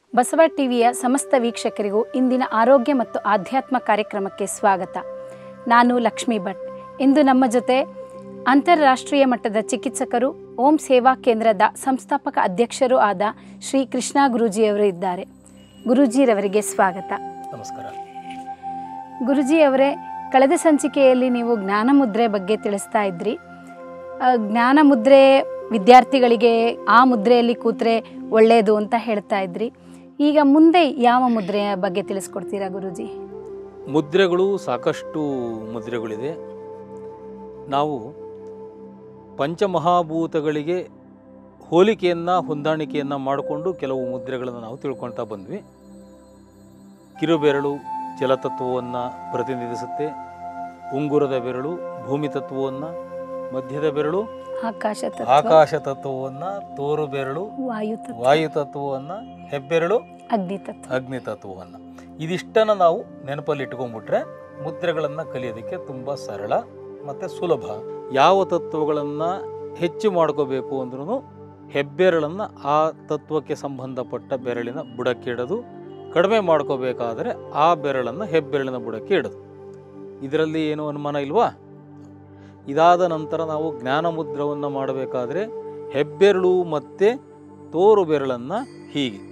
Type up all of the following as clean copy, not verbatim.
ಬಸವ ಟಿವಿಯ ಸಮಸ್ತ ವೀಕ್ಷಕರಿಗೂ ಇಂದಿನ ಆರೋಗ್ಯ ಮತ್ತು ಆಧ್ಯಾತ್ಮ ಕಾರ್ಯಕ್ರಮಕ್ಕೆ ಸ್ವಾಗತ. ನಾನು ಲಕ್ಷ್ಮೀ ಭಟ್. ಇಂದು ನಮ್ಮ ಜೊತೆ ಅಂತಾರಾಷ್ಟ್ರೀಯ ಮಟ್ಟದ ಚಿಕಿತ್ಸಕರು, ಓಂ ಸೇವಾ ಕೇಂದ್ರದ ಸಂಸ್ಥಾಪಕ ಅಧ್ಯಕ್ಷರೂ ಆದ ಶ್ರೀ ಕೃಷ್ಣ ಗುರೂಜಿಯವರು ಇದ್ದಾರೆ. ಗುರೂಜಿರವರಿಗೆ ಸ್ವಾಗತ. ನಮಸ್ಕಾರ. ಗುರೂಜಿಯವರೇ, ಕಳೆದ ಸಂಚಿಕೆಯಲ್ಲಿ ನೀವು ಜ್ಞಾನಮುದ್ರೆ ಬಗ್ಗೆ ತಿಳಿಸ್ತಾ ಇದ್ರಿ. ಜ್ಞಾನಮುದ್ರೆ ವಿದ್ಯಾರ್ಥಿಗಳಿಗೆ ಆ ಮುದ್ರೆಯಲ್ಲಿ ಕೂತ್ರೆ ಒಳ್ಳೆಯದು ಅಂತ ಹೇಳ್ತಾ ಇದ್ರಿ. ಈಗ ಮುಂದೆ ಯಾವ ಮುದ್ರೆಯ ಬಗ್ಗೆ ತಿಳಿಸ್ಕೊಡ್ತೀರಾ ಗುರೂಜಿ? ಮುದ್ರೆಗಳು ಸಾಕಷ್ಟು ಮುದ್ರೆಗಳಿದೆ. ನಾವು ಪಂಚಮಹಾಭೂತಗಳಿಗೆ ಹೋಲಿಕೆಯನ್ನು ಹೊಂದಾಣಿಕೆಯನ್ನು ಮಾಡಿಕೊಂಡು ಕೆಲವು ಮುದ್ರೆಗಳನ್ನು ನಾವು ತಿಳ್ಕೊಳ್ತಾ ಬಂದ್ವಿ. ಕಿರುಬೆರಳು ಜಲತತ್ವವನ್ನು ಪ್ರತಿನಿಧಿಸುತ್ತೆ, ಉಂಗುರದ ಬೆರಳು ಭೂಮಿ ತತ್ವವನ್ನು, ಮಧ್ಯದ ಬೆರಳು ಆಕಾಶ ತತ್ವವನ್ನು, ತೋರು ಬೆರಳು ವಾಯು ತತ್ವವನ್ನು, ಹೆಬ್ಬೆರಳು ಅಗ್ನಿ ತತ್ವವನ್ನು. ಇದಿಷ್ಟನ್ನು ನಾವು ನೆನಪಲ್ಲಿ ಇಟ್ಕೊಂಡ್ಬಿಟ್ರೆ ಮುದ್ರೆಗಳನ್ನು ಕಲಿಯೋದಕ್ಕೆ ತುಂಬ ಸರಳ ಮತ್ತು ಸುಲಭ. ಯಾವ ತತ್ವಗಳನ್ನು ಹೆಚ್ಚು ಮಾಡ್ಕೋಬೇಕು ಅಂದ್ರೂ ಹೆಬ್ಬೆರಳನ್ನು ಆ ತತ್ವಕ್ಕೆ ಸಂಬಂಧಪಟ್ಟ ಬೆರಳಿನ ಬುಡಕ್ಕೆ ಇಡೋದು, ಕಡಿಮೆ ಮಾಡ್ಕೋಬೇಕಾದರೆ ಆ ಬೆರಳನ್ನು ಹೆಬ್ಬೆರಳಿನ ಬುಡಕ್ಕೆ ಇಡೋದು. ಇದರಲ್ಲಿ ಏನು ಅನುಮಾನ ಇಲ್ವಾ? ಇದಾದ ನಂತರ ನಾವು ಜ್ಞಾನ ಮುದ್ರವನ್ನು ಮಾಡಬೇಕಾದ್ರೆ ಹೆಬ್ಬೆರಳು ಮತ್ತು ತೋರು ಬೆರಳನ್ನು ಹೀಗೆ,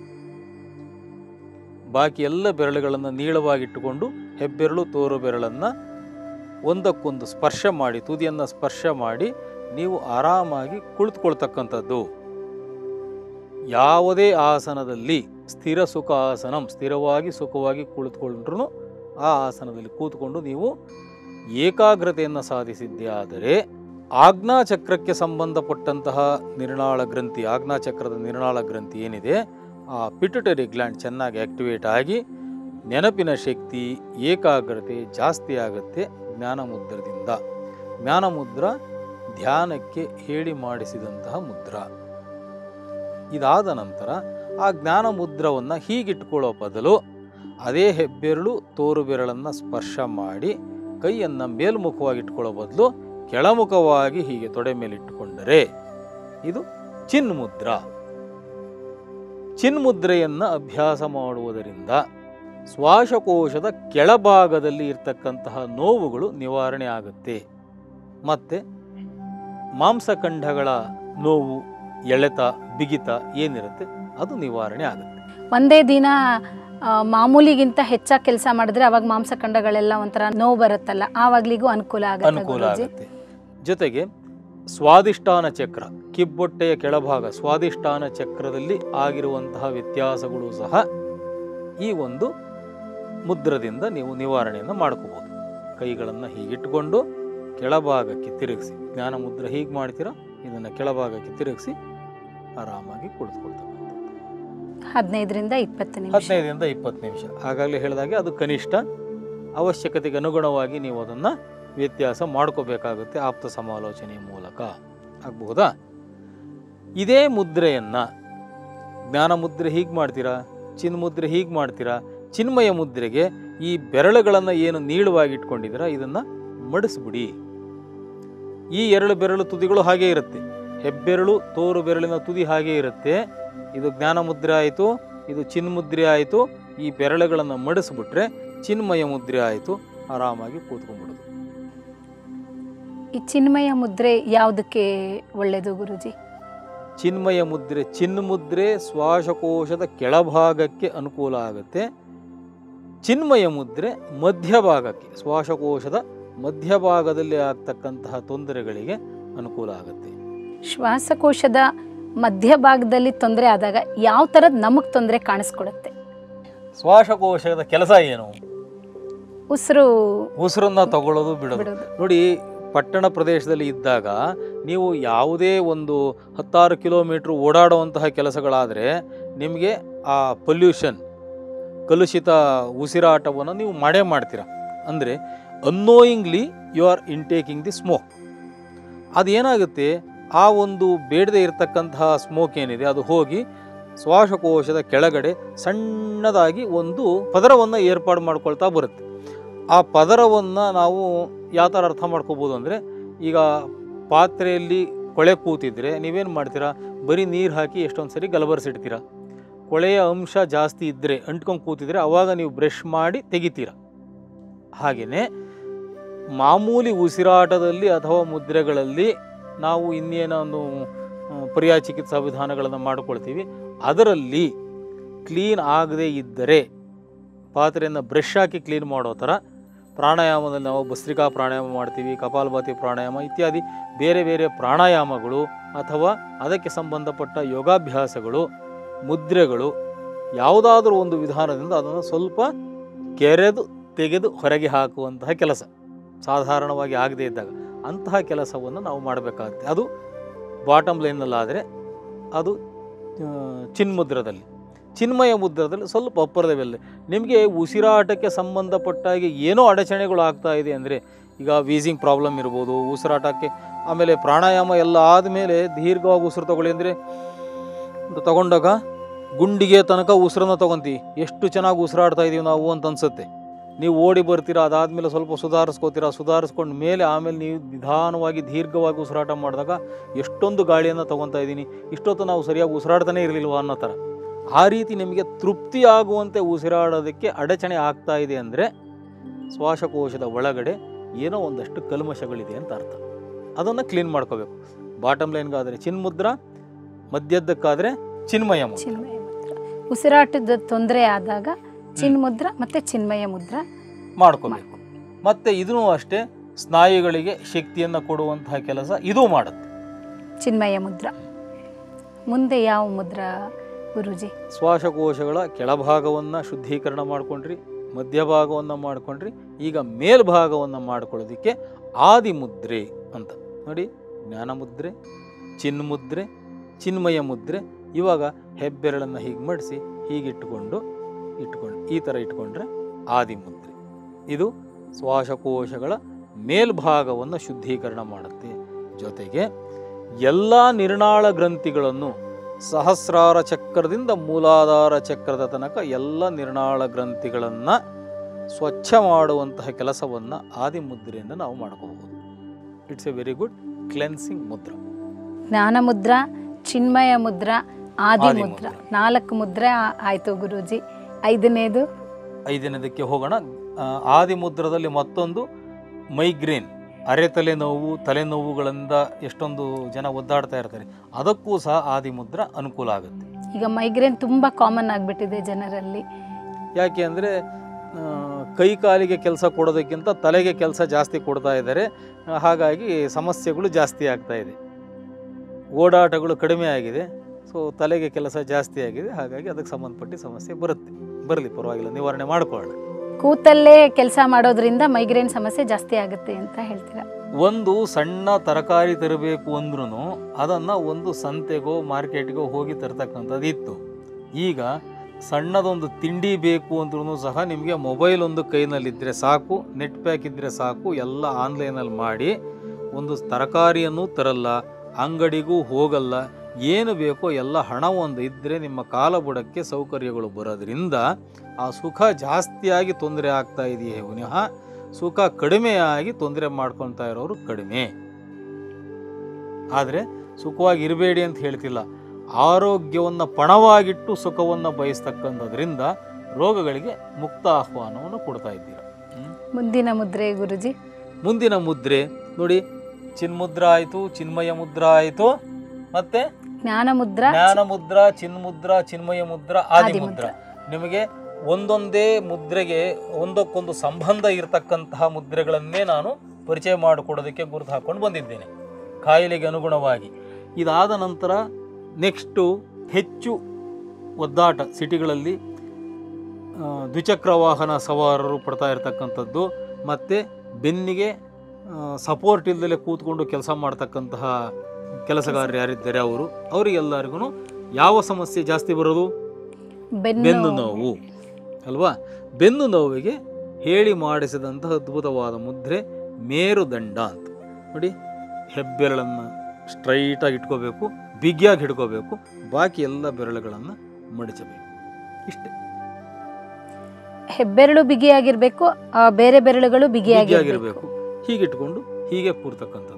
ಬಾಕಿ ಎಲ್ಲ ಬೆರಳುಗಳನ್ನು ನೀಳವಾಗಿಟ್ಟುಕೊಂಡು ಹೆಬ್ಬೆರಳು ತೋರು ಬೆರಳನ್ನು ಒಂದಕ್ಕೊಂದು ಸ್ಪರ್ಶ ಮಾಡಿ, ತುದಿಯನ್ನು ಸ್ಪರ್ಶ ಮಾಡಿ ನೀವು ಆರಾಮಾಗಿ ಕುಳಿತುಕೊಳ್ತಕ್ಕಂಥದ್ದು. ಯಾವುದೇ ಆಸನದಲ್ಲಿ ಸ್ಥಿರ ಸುಖ ಆಸನಂ, ಸ್ಥಿರವಾಗಿ ಸುಖವಾಗಿ ಕುಳಿತುಕೊಂಡ್ರೂ ಆ ಆಸನದಲ್ಲಿ ಕೂತ್ಕೊಂಡು ನೀವು ಏಕಾಗ್ರತೆಯನ್ನು ಸಾಧಿಸಿದ್ದೇ ಆದರೆ ಆಜ್ಞಾಚಕ್ರಕ್ಕೆ ಸಂಬಂಧಪಟ್ಟಂತಹ ನಿರ್ನಾಳ ಗ್ರಂಥಿ, ಆಜ್ಞಾಚಕ್ರದ ನಿರ್ನಾಳ ಗ್ರಂಥಿ ಏನಿದೆ, ಆ ಪಿಟ್ಯುಟರಿ ಗ್ಲ್ಯಾಂಡ್ ಚೆನ್ನಾಗಿ ಆ್ಯಕ್ಟಿವೇಟ್ ಆಗಿ ನೆನಪಿನ ಶಕ್ತಿ, ಏಕಾಗ್ರತೆ ಜಾಸ್ತಿ ಆಗುತ್ತೆ ಜ್ಞಾನಮುದ್ರದಿಂದ. ಜ್ಞಾನಮುದ್ರ ಧ್ಯಾನಕ್ಕೆ ಹೇಳಿ ಮಾಡಿಸಿದಂತಹ ಮುದ್ರ. ಇದಾದ ನಂತರ ಆ ಜ್ಞಾನಮುದ್ರವನ್ನು ಹೀಗಿಟ್ಕೊಳ್ಳೋ ಬದಲು ಅದೇ ಹೆಬ್ಬೆರಳು ತೋರು ಬೆರಳನ್ನು ಸ್ಪರ್ಶ ಮಾಡಿ ಕೈಯನ್ನು ಮೇಲ್ಮುಖವಾಗಿ ಇಟ್ಕೊಳ್ಳೋ ಬದಲು ಕೆಳಮುಖವಾಗಿ ಹೀಗೆ ತೊಡೆ ಮೇಲೆ ಇಟ್ಟುಕೊಂಡರೆ ಇದು ಚಿನ್ಮುದ್ರ. ಚಿನ್ಮುದ್ರೆಯನ್ನು ಅಭ್ಯಾಸ ಮಾಡುವುದರಿಂದ ಶ್ವಾಸಕೋಶದ ಕೆಳಭಾಗದಲ್ಲಿ ಇರ್ತಕ್ಕಂತಹ ನೋವುಗಳು ನಿವಾರಣೆ ಆಗುತ್ತೆ. ಮತ್ತು ಮಾಂಸಖಂಡಗಳ ನೋವು, ಎಳೆತ, ಬಿಗಿತ ಏನಿರುತ್ತೆ ಅದು ನಿವಾರಣೆ ಆಗುತ್ತೆ. ಒಂದೇ ದಿನ ಮಾಮೂಲಿಗಿಂತ ಹೆಚ್ಚಾಗಿ ಕೆಲಸ ಮಾಡಿದ್ರೆ ಅವಾಗ ಮಾಂಸಖಂಡಗಳೆಲ್ಲ ಒಂಥರ ನೋವು ಬರುತ್ತಲ್ಲ, ಆವಾಗ್ಲಿಗೂ ಅನುಕೂಲ ಆಗುತ್ತೆ. ಜೊತೆಗೆ ಸ್ವಾದಿಷ್ಠಾನ ಚಕ್ರ, ಕಿಬ್ಬೊಟ್ಟೆಯ ಕೆಳಭಾಗ ಸ್ವಾದಿಷ್ಠಾನ ಚಕ್ರದಲ್ಲಿ ಆಗಿರುವಂತಹ ವ್ಯತ್ಯಾಸಗಳು ಸಹ ಈ ಒಂದು ಮುದ್ರದಿಂದ ನೀವು ನಿವಾರಣೆಯನ್ನು ಮಾಡ್ಕೋಬೋದು. ಕೈಗಳನ್ನು ಹೀಗಿಟ್ಟುಕೊಂಡು ಕೆಳಭಾಗಕ್ಕೆ ತಿರುಗಿಸಿ, ಜ್ಞಾನ ಮುದ್ರೆ ಹೀಗೆ ಮಾಡ್ತೀರಾ, ಇದನ್ನು ಕೆಳಭಾಗಕ್ಕೆ ತಿರುಗಿಸಿ ಆರಾಮಾಗಿ ಕುಳಿತುಕೊಳ್ತಕ್ಕಂಥದ್ದು. 15ರಿಂದ 20 ನಿಮಿಷ. ಹಾಗಾಗಲೇ ಹೇಳಿದಾಗೆ ಅದು ಕನಿಷ್ಠ. ಅವಶ್ಯಕತೆಗೆ ಅನುಗುಣವಾಗಿ ನೀವು ಅದನ್ನು ವ್ಯತ್ಯಾಸ ಮಾಡ್ಕೋಬೇಕಾಗುತ್ತೆ ಆಪ್ತ ಸಮಾಲೋಚನೆಯ ಮೂಲಕ. ಆಗಬಹುದಾ? ಇದೇ ಮುದ್ರೆಯನ್ನು ಜ್ಞಾನ ಮುದ್ರೆ ಹೀಗೆ ಮಾಡ್ತೀರಾ, ಚಿನ್ಮುದ್ರೆ ಹೀಗೆ ಮಾಡ್ತೀರಾ, ಚಿನ್ಮಯ ಮುದ್ರೆಗೆ ಈ ಬೆರಳುಗಳನ್ನು ಏನು ನೀಳವಾಗಿ ಇಟ್ಕೊಂಡಿದ್ದೀರಾ ಇದನ್ನು ಮಡಿಸ್ಬಿಡಿ. ಈ ಎರಡು ಬೆರಳು ತುದಿಗಳು ಹಾಗೇ ಇರುತ್ತೆ, ಹೆಬ್ಬೆರಳು ತೋರು ಬೆರಳಿನ ತುದಿ ಹಾಗೇ ಇರುತ್ತೆ. ಇದು ಜ್ಞಾನ ಮುದ್ರೆ ಆಯಿತು, ಇದು ಚಿನ್ಮುದ್ರೆ ಆಯಿತು. ಈ ಬೆರಳುಗಳನ್ನು ಮಡಿಸ್ಬಿಟ್ರೆ ಚಿನ್ಮಯ ಮುದ್ರೆ ಆಯಿತು. ಆರಾಮಾಗಿ ಕೂತ್ಕೊಂಡ್ಬಿಡೋದು. ಈ ಚಿನ್ಮಯ ಮುದ್ರೆ ಯಾವುದಕ್ಕೆ ಒಳ್ಳೆಯದು ಗುರುಜಿ? ಚಿನ್ಮಯ ಮುದ್ರೆ, ಚಿನ್ಮುದ್ರೆ ಶ್ವಾಸಕೋಶದ ಕೆಳಭಾಗಕ್ಕೆ ಅನುಕೂಲ ಆಗುತ್ತೆ. ಚಿನ್ಮಯ ಮುದ್ರೆ ಮಧ್ಯಭಾಗಕ್ಕೆ, ಶ್ವಾಸಕೋಶದ ಮಧ್ಯಭಾಗದಲ್ಲಿ ಆಗ್ತಕ್ಕಂತಹ ತೊಂದರೆಗಳಿಗೆ ಅನುಕೂಲ ಆಗುತ್ತೆ. ಶ್ವಾಸಕೋಶದ ಮಧ್ಯಭಾಗದಲ್ಲಿ ತೊಂದರೆ ಆದಾಗ ಯಾವ ಥರದ ನಮಗೆ ತೊಂದರೆ ಕಾಣಿಸ್ಕೊಡುತ್ತೆ? ಶ್ವಾಸಕೋಶದ ಕೆಲಸ ಏನು? ಉಸಿರನ್ನ ತಗೊಳ್ಳೋದು ಬಿಡೋದು. ನೋಡಿ, ಪಟ್ಟಣ ಪ್ರದೇಶದಲ್ಲಿ ಇದ್ದಾಗ ನೀವು ಯಾವುದೇ ಒಂದು 16 ಕಿಲೋಮೀಟ್ರ್ ಓಡಾಡುವಂತಹ ಕೆಲಸಗಳಾದರೆ ನಿಮಗೆ ಆ ಪೊಲ್ಯೂಷನ್, ಕಲುಷಿತ ಉಸಿರಾಟವನ್ನು ನೀವು ಮಾಡೇ ಮಾಡ್ತೀರ. ಅಂದರೆ annoyingly you are intaking the smoke. ಅದೇನಾಗುತ್ತೆ, ಆ ಒಂದು ಬೇಡದೆ ಇರತಕ್ಕಂತಹ ಸ್ಮೋಕ್ ಏನಿದೆ ಅದು ಹೋಗಿ ಶ್ವಾಸಕೋಶದ ಕೆಳಗಡೆ ಸಣ್ಣದಾಗಿ ಒಂದು ಪದರವನ್ನು ಏರ್ಪಾಡು ಮಾಡ್ಕೊಳ್ತಾ ಬರುತ್ತೆ. ಆ ಪದರವನ್ನು ನಾವು ಯಾವ ಥರ ಅರ್ಥ ಮಾಡ್ಕೋಬೋದು ಅಂದರೆ, ಈಗ ಪಾತ್ರೆಯಲ್ಲಿ ಕೊಳೆ ಕೂತಿದ್ರೆ ನೀವೇನು ಮಾಡ್ತೀರಾ, ಬರೀ ನೀರು ಹಾಕಿ ಎಷ್ಟೊಂದು ಸರಿ ಗಲಬರಿಸಿಡ್ತೀರಾ. ಕೊಳೆಯ ಅಂಶ ಜಾಸ್ತಿ ಇದ್ದರೆ ಅಂಟ್ಕೊಂಡು ಕೂತಿದ್ರೆ ಅವಾಗ ನೀವು ಬ್ರಷ್ ಮಾಡಿ ತೆಗಿತೀರ. ಹಾಗೆಯೇ ಮಾಮೂಲಿ ಉಸಿರಾಟದಲ್ಲಿ ಅಥವಾ ಮುದ್ರೆಗಳಲ್ಲಿ ನಾವು ಇನ್ನೇನೋ ಒಂದು ಪರ್ಯಾಯ ಚಿಕಿತ್ಸಾ ವಿಧಾನಗಳನ್ನು ಮಾಡಿಕೊಳ್ತೀವಿ. ಅದರಲ್ಲಿ ಕ್ಲೀನ್ ಆಗದೇ ಇದ್ದರೆ ಪಾತ್ರೆಯನ್ನು ಬ್ರಷ್ ಹಾಕಿ ಕ್ಲೀನ್ ಮಾಡೋ ಥರ ಪ್ರಾಣಾಯಾಮದಲ್ಲಿ ನಾವು ಭಸ್ತ್ರಿಕಾ ಪ್ರಾಣಾಯಾಮ ಮಾಡ್ತೀವಿ, ಕಪಾಲಭಾತಿ ಪ್ರಾಣಾಯಾಮ ಇತ್ಯಾದಿ ಬೇರೆ ಬೇರೆ ಪ್ರಾಣಾಯಾಮಗಳು ಅಥವಾ ಅದಕ್ಕೆ ಸಂಬಂಧಪಟ್ಟ ಯೋಗಾಭ್ಯಾಸಗಳು, ಮುದ್ರೆಗಳು ಯಾವುದಾದ್ರೂ ಒಂದು ವಿಧಾನದಿಂದ ಅದನ್ನು ಸ್ವಲ್ಪ ಕೆರೆದು ತೆಗೆದು ಹೊರಗೆ ಹಾಕುವಂತಹ ಕೆಲಸ ಸಾಧಾರಣವಾಗಿ ಆಗದೇ ಇದ್ದಾಗ ಅಂತಹ ಕೆಲಸವನ್ನು ನಾವು ಮಾಡಬೇಕಾಗುತ್ತೆ. ಅದು ಬಾಟಮ್ ಲೈನಲ್ಲಾದರೆ ಅದು ಚಿನ್ಮುದ್ರದಲ್ಲಿ. ಚಿನ್ಮಯ ಮುದ್ರದಲ್ಲಿ ಸ್ವಲ್ಪ ಅಪ್ಪರದ ಬೆಲೆ. ನಿಮಗೆ ಉಸಿರಾಟಕ್ಕೆ ಸಂಬಂಧಪಟ್ಟಾಗಿ ಏನೋ ಅಡಚಣೆಗಳು ಆಗ್ತಾ ಇದೆ ಅಂದರೆ, ಈಗ ವೀಸಿಂಗ್ ಪ್ರಾಬ್ಲಮ್ ಇರ್ಬೋದು, ಉಸಿರಾಟಕ್ಕೆ, ಆಮೇಲೆ ಪ್ರಾಣಾಯಾಮ ಎಲ್ಲ ಆದಮೇಲೆ ದೀರ್ಘವಾಗಿ ಉಸಿರು ತಗೊಳ್ಳಿ ಅಂದರೆ ತಗೊಂಡಾಗ ಗುಂಡಿಗೆ ತನಕ ಉಸಿರನ್ನು ತೊಗೊತೀವಿ, ಎಷ್ಟು ಚೆನ್ನಾಗಿ ಉಸಿರಾಡ್ತಾ ಇದ್ದೀವಿ ನಾವು ಅಂತ ಅನಿಸುತ್ತೆ. ನೀವು ಓಡಿ ಬರ್ತೀರಾ, ಅದಾದಮೇಲೆ ಸ್ವಲ್ಪ ಸುಧಾರಿಸ್ಕೊಂಡ ಮೇಲೆ ಆಮೇಲೆ ನೀವು ನಿಧಾನವಾಗಿ ದೀರ್ಘವಾಗಿ ಉಸಿರಾಟ ಮಾಡಿದಾಗ ಎಷ್ಟೊಂದು ಗಾಳಿಯನ್ನು ತೊಗೊತಾ ಇದ್ದೀನಿ, ಇಷ್ಟೊತ್ತು ನಾವು ಸರಿಯಾಗಿ ಉಸಿರಾಡ್ತಾನೆ ಇರಲಿಲ್ವ ಅನ್ನೋ ಥರ. ಆ ರೀತಿ ನಿಮಗೆ ತೃಪ್ತಿಯಾಗುವಂತೆ ಉಸಿರಾಡೋದಕ್ಕೆ ಅಡಚಣೆ ಆಗ್ತಾ ಇದೆ ಅಂದರೆ ಶ್ವಾಸಕೋಶದ ಒಳಗಡೆ ಏನೋ ಒಂದಷ್ಟು ಕಲ್ಮಶಗಳಿದೆ ಅಂತ ಅರ್ಥ. ಅದನ್ನು ಕ್ಲೀನ್ ಮಾಡ್ಕೋಬೇಕು. ಬಾಟಮ್ ಲೈನ್ಗಾದರೆ ಚಿನ್ಮುದ್ರ, ಮಧ್ಯದಕ್ಕಾದರೆ ಚಿನ್ಮಯ ಮುದ್ರ. ಉಸಿರಾಟದ ತೊಂದರೆ ಆದಾಗ ಚಿನ್ಮುದ್ರ ಮತ್ತು ಚಿನ್ಮಯ ಮುದ್ರ ಮಾಡ್ಕೋಬೇಕು. ಮತ್ತು ಇದೂ ಅಷ್ಟೇ ಸ್ನಾಯುಗಳಿಗೆ ಶಕ್ತಿಯನ್ನು ಕೊಡುವಂತಹ ಕೆಲಸ ಇದು ಮಾಡುತ್ತೆ ಚಿನ್ಮಯ ಮುದ್ರ. ಮುಂದೆ ಯಾವ ಮುದ್ರ ಗುರೂಜಿ? ಶ್ವಾಸಕೋಶಗಳ ಕೆಳಭಾಗವನ್ನು ಶುದ್ಧೀಕರಣ ಮಾಡಿಕೊಂಡ್ರಿ, ಮಧ್ಯಭಾಗವನ್ನು ಮಾಡಿಕೊಂಡ್ರಿ, ಈಗ ಮೇಲ್ಭಾಗವನ್ನು ಮಾಡ್ಕೊಳ್ಳೋದಕ್ಕೆ ಆದಿಮುದ್ರೆ ಅಂತ ನೋಡಿ. ಜ್ಞಾನಮುದ್ರೆ, ಚಿನ್ಮುದ್ರೆ, ಚಿನ್ಮಯ ಮುದ್ರೆ. ಇವಾಗ ಹೆಬ್ಬೆರಳನ್ನು ಹೀಗೆ ಮಡಿಸಿ ಹೀಗಿಟ್ಟುಕೊಂಡು ಈ ಥರ ಇಟ್ಕೊಂಡ್ರೆ ಆದಿಮುದ್ರೆ. ಇದು ಶ್ವಾಸಕೋಶಗಳ ಮೇಲ್ಭಾಗವನ್ನು ಶುದ್ಧೀಕರಣ ಮಾಡುತ್ತೆ. ಜೊತೆಗೆ ಎಲ್ಲ ನಿರ್ನಾಳ ಗ್ರಂಥಿಗಳನ್ನು ಸಹಸ್ರಾರ ಚಕ್ರದಿಂದ ಮೂಲಾಧಾರ ಚಕ್ರದ ತನಕ ಎಲ್ಲ ನಿರ್ನಾಳ ಗ್ರಂಥಿಗಳನ್ನು ಸ್ವಚ್ಛ ಮಾಡುವಂತಹ ಕೆಲಸವನ್ನು ಆದಿಮುದ್ರೆಯಿಂದ ನಾವು ಮಾಡ್ಕೋಬಹುದು. It's a very good cleansing ಮುದ್ರ. ಜ್ಞಾನ ಮುದ್ರ, ಚಿನ್ಮಯ ಮುದ್ರ, ಆದಿಮುದ್ರ. 4 ಮುದ್ರೆ ಆಯಿತು ಗುರೂಜಿ. ಐದನೇದಕ್ಕೆ ಹೋಗೋಣ. ಆದಿಮುದ್ರದಲ್ಲಿ ಮತ್ತೊಂದು ಮೈಗ್ರೇನ್, ಅರೆತಲೆನೋವು, ತಲೆನೋವುಗಳಿಂದ ಎಷ್ಟೊಂದು ಜನ ಒದ್ದಾಡ್ತಾ ಇರ್ತಾರೆ, ಅದಕ್ಕೂ ಸಹ ಆದಿಮುದ್ರ ಅನುಕೂಲ ಆಗುತ್ತೆ. ಈಗ ಮೈಗ್ರೇನ್ ತುಂಬ ಕಾಮನ್ ಆಗಿಬಿಟ್ಟಿದೆ ಜನರಲ್ಲಿ. ಯಾಕೆ ಅಂದರೆ ಕೈ ಕಾಲಿಗೆ ಕೆಲಸ ಕೊಡೋದಕ್ಕಿಂತ ತಲೆಗೆ ಕೆಲಸ ಜಾಸ್ತಿ ಕೊಡ್ತಾ ಇದ್ದಾರೆ. ಹಾಗಾಗಿ ಸಮಸ್ಯೆಗಳು ಜಾಸ್ತಿ ಆಗ್ತಾ ಇದೆ. ಓಡಾಟಗಳು ಕಡಿಮೆ ಆಗಿದೆ, ಸೊ ತಲೆಗೆ ಕೆಲಸ ಜಾಸ್ತಿ ಆಗಿದೆ. ಹಾಗಾಗಿ ಅದಕ್ಕೆ ಸಂಬಂಧಪಟ್ಟ ಸಮಸ್ಯೆ ಬರಲಿ, ಪರವಾಗಿಲ್ಲ, ನಿವಾರಣೆ ಮಾಡ್ಕೊಳ್ಳೋಣ. ಕೂತಲ್ಲೇ ಕೆಲಸ ಮಾಡೋದ್ರಿಂದ ಮೈಗ್ರೇನ್ ಸಮಸ್ಯೆ ಜಾಸ್ತಿ ಆಗುತ್ತೆ ಅಂತ ಹೇಳ್ತೀರಾ? ಒಂದು ಸಣ್ಣ ತರಕಾರಿ ತರಬೇಕು ಅಂದ್ರೂ ಅದನ್ನು ಒಂದು ಸಂತೆಗೋ ಮಾರ್ಕೆಟ್ಗೋ ಹೋಗಿ ತರ್ತಕ್ಕಂಥದ್ದು ಇತ್ತು. ಈಗ ಸಣ್ಣದೊಂದು ತಿಂಡಿ ಬೇಕು ಅಂದ್ರೂ ಸಹ ನಿಮಗೆ ಮೊಬೈಲ್ ಒಂದು ಕೈನಲ್ಲಿದ್ದರೆ ಸಾಕು, ನೆಟ್ ಪ್ಯಾಕ್ ಇದ್ದರೆ ಸಾಕು, ಎಲ್ಲ ಆನ್ಲೈನಲ್ಲಿ ಮಾಡಿ ಒಂದು ತರಕಾರಿಯನ್ನು ತರಲ್ಲ, ಅಂಗಡಿಗೂ ಹೋಗಲ್ಲ, ಏನು ಬೇಕೋ ಎಲ್ಲ ಹಣ ಒಂದು ಇದ್ದರೆ ನಿಮ್ಮ ಕಾಲಬುಡಕ್ಕೆ ಸೌಕರ್ಯಗಳು ಬರೋದ್ರಿಂದ ಆ ಸುಖ ಜಾಸ್ತಿಯಾಗಿ ತೊಂದರೆ ಆಗ್ತಾ ಇದೆಯೇ ವಿನಃ ಸುಖ ಕಡಿಮೆಯಾಗಿ ತೊಂದರೆ ಮಾಡ್ಕೊತಾ ಇರೋರು ಕಡಿಮೆ. ಆದರೆ ಸುಖವಾಗಿ ಇರಬೇಡಿ ಅಂತ ಹೇಳ್ತಿಲ್ಲ, ಆರೋಗ್ಯವನ್ನು ಪಣವಾಗಿಟ್ಟು ಸುಖವನ್ನು ಬಯಸ್ತಕ್ಕಂಥದ್ರಿಂದ ರೋಗಗಳಿಗೆ ಮುಕ್ತ ಆಹ್ವಾನವನ್ನು ಕೊಡ್ತಾ ಇದ್ದೀರ. ಮುಂದಿನ ಮುದ್ರೆ ಗುರುಜಿ? ಮುಂದಿನ ಮುದ್ರೆ ನೋಡಿ, ಚಿನ್ಮುದ್ರ ಆಯಿತು, ಚಿನ್ಮಯ ಮುದ್ರ ಆಯಿತು, ಮತ್ತೆ ಜ್ಞಾನಮುದ್ರ, ಚಿನ್ಮುದ್ರ, ಚಿನ್ಮಯ ಮುದ್ರ, ಆದಿಮುದ್ರ. ನಿಮಗೆ ಒಂದೊಂದೇ ಮುದ್ರೆಗೆ ಒಂದಕ್ಕೊಂದು ಸಂಬಂಧ ಇರತಕ್ಕಂತಹ ಮುದ್ರೆಗಳನ್ನೇ ನಾನು ಪರಿಚಯ ಮಾಡಿಕೊಡೋದಕ್ಕೆ ಗುರುತು ಹಾಕ್ಕೊಂಡು ಬಂದಿದ್ದೇನೆ ಕಾಯಿಲೆಗೆ ಅನುಗುಣವಾಗಿ. ಇದಾದ ನಂತರ ನೆಕ್ಸ್ಟು ಹೆಚ್ಚು ಒದ್ದಾಟ ಸಿಟಿಗಳಲ್ಲಿ ದ್ವಿಚಕ್ರ ವಾಹನ ಸವಾರರು ಪಡ್ತಾ ಇರತಕ್ಕಂಥದ್ದು, ಮತ್ತು ಬೆನ್ನಿಗೆ ಸಪೋರ್ಟ್ ಇಲ್ಲದೆ ಕೂತ್ಕೊಂಡು ಕೆಲಸ ಮಾಡ್ತಕ್ಕಂತಹ ಕೆಲಸಗಾರರು ಯಾರಿದ್ದಾರೆ ಅವರಿಗೆಲ್ಲರಿಗೂ ಯಾವ ಸಮಸ್ಯೆ ಜಾಸ್ತಿ ಬರೋದು? ಬೆನ್ನು ನೋವು ಅಲ್ವಾ? ಬೆನ್ನು ನೋವಿಗೆ ಹೇಳಿ ಮಾಡಿಸಿದಂತಹ ಅದ್ಭುತವಾದ ಮುದ್ರೆ ಮೇರುದಂಡ ಅಂತ ನೋಡಿ. ಹೆಬ್ಬೆರಳನ್ನು ಸ್ಟ್ರೈಟಾಗಿ ಇಟ್ಕೋಬೇಕು, ಬಿಗಿಯಾಗಿ ಹಿಡ್ಕೋಬೇಕು, ಬಾಕಿ ಎಲ್ಲ ಬೆರಳುಗಳನ್ನು ಮಡಚಬೇಕು. ಇಷ್ಟೇ. ಹೆಬ್ಬೆರಳು ಬಿಗಿಯಾಗಿರ್ಬೇಕು, ಬೇರೆ ಬೆರಳುಗಳು ಬಿಗಿಯಾಗಿರ್ಬೇಕು. ಹೀಗಿಟ್ಕೊಂಡು ಹೀಗೆ ಕೂರ್ತಕ್ಕಂಥದ್ದು.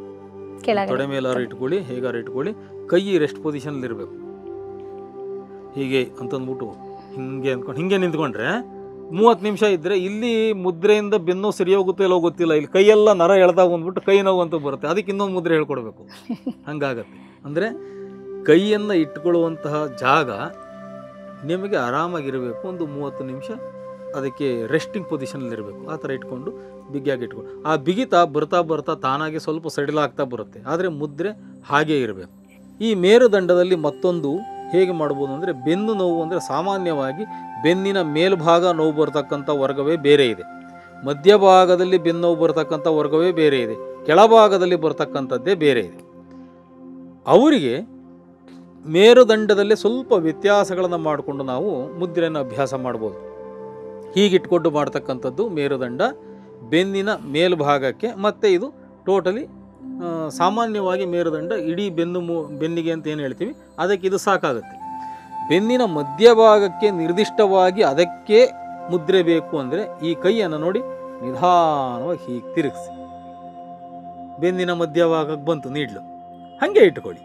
ತೊಡೆ ಮೇಲಾರು ಇಟ್ಕೊಳ್ಳಿ, ಹೇಗಾರು ಇಟ್ಕೊಳ್ಳಿ, ಕೈ ರೆಸ್ಟ್ ಪೊಸಿಷನ್ ಇರಬೇಕು. ಹೀಗೆ ಅಂತಂದ್ಬಿಟ್ಟು ಹಿಂಗೆ ಅಂದ್ಕೊಂಡು ಹಿಂಗೆ ನಿಂತ್ಕೊಂಡ್ರೆ 30 ನಿಮಿಷ ಇದ್ದರೆ ಇಲ್ಲಿ ಮುದ್ರೆಯಿಂದ ಬೆನ್ನು ಸರಿ ಹೋಗುತ್ತೆ ಇಲ್ಲೋ ಗೊತ್ತಿಲ್ಲ, ಇಲ್ಲಿ ಕೈಯೆಲ್ಲ ನರ ಎಳ್ದಾಗ ಬಂದ್ಬಿಟ್ಟು ಕೈ ನೋವು ಅಂತ ಬರುತ್ತೆ, ಅದಕ್ಕೆ ಇನ್ನೊಂದು ಮುದ್ರೆ ಹೇಳ್ಕೊಡ್ಬೇಕು. ಹಂಗಾಗತ್ತೆ. ಅಂದರೆ ಕೈಯನ್ನು ಇಟ್ಕೊಳ್ಳುವಂತಹ ಜಾಗ ನಿಮಗೆ ಆರಾಮಾಗಿರಬೇಕು. ಒಂದು 30 ನಿಮಿಷ ಅದಕ್ಕೆ ರೆಸ್ಟಿಂಗ್ ಪೊಸಿಷನಲ್ಲಿರಬೇಕು. ಆ ಥರ ಇಟ್ಕೊಂಡು ಬಿಗಿಯಾಗಿ ಇಟ್ಕೊಂಡು ಆ ಬಿಗಿತ ಬರ್ತಾ ಬರ್ತಾ ತಾನಾಗಿ ಸ್ವಲ್ಪ ಸಡಿಲಾಗ್ತಾ ಬರುತ್ತೆ. ಆದರೆ ಮುದ್ರೆ ಹಾಗೇ ಇರಬೇಕು. ಈ ಮೇರುದಂಡದಲ್ಲಿ ಮತ್ತೊಂದು ಹೇಗೆ ಮಾಡ್ಬೋದು ಅಂದರೆ, ಬೆನ್ನು ನೋವು ಅಂದರೆ ಸಾಮಾನ್ಯವಾಗಿ ಬೆನ್ನಿನ ಮೇಲ್ಭಾಗ ನೋವು ಬರ್ತಕ್ಕಂಥ ವರ್ಗವೇ ಬೇರೆ ಇದೆ, ಮಧ್ಯಭಾಗದಲ್ಲಿ ಬೆನ್ನು ನೋವು ಬರ್ತಕ್ಕಂಥ ವರ್ಗವೇ ಬೇರೆ ಇದೆ, ಕೆಳಭಾಗದಲ್ಲಿ ಬರ್ತಕ್ಕಂಥದ್ದೇ ಬೇರೆ ಇದೆ. ಅವರಿಗೆ ಮೇರುದಂಡದಲ್ಲಿ ಸ್ವಲ್ಪ ವ್ಯತ್ಯಾಸಗಳನ್ನು ಮಾಡಿಕೊಂಡು ನಾವು ಮುದ್ರೆಯನ್ನು ಅಭ್ಯಾಸ ಮಾಡ್ಬೋದು. ಹೀಗಿಟ್ಕೊಂಡು ಮಾಡ್ತಕ್ಕಂಥದ್ದು ಮೇರುದಂಡ ಬೆನ್ನಿನ ಮೇಲ್ಭಾಗಕ್ಕೆ, ಮತ್ತು ಇದು ಟೋಟಲಿ ಸಾಮಾನ್ಯವಾಗಿ ಮೇರುದಂಡ ಇಡೀ ಬೆನ್ನಿಗೆ ಅಂತ ಏನು ಹೇಳ್ತೀವಿ ಅದಕ್ಕೆ ಇದು ಸಾಕಾಗುತ್ತೆ. ಬೆನ್ನಿನ ಮಧ್ಯಭಾಗಕ್ಕೆ ನಿರ್ದಿಷ್ಟವಾಗಿ ಅದಕ್ಕೆ ಮುದ್ರೆ ಬೇಕು ಅಂದರೆ ಈ ಕೈಯನ್ನು ನೋಡಿ ನಿಧಾನವಾಗಿ ಹೀಗೆ ತಿರುಗಿಸಿ, ಬೆನ್ನಿನ ಮಧ್ಯಭಾಗಕ್ಕೆ ಬಂತು ನೀಡ್ಲು, ಹಾಗೆ ಇಟ್ಕೊಳ್ಳಿ.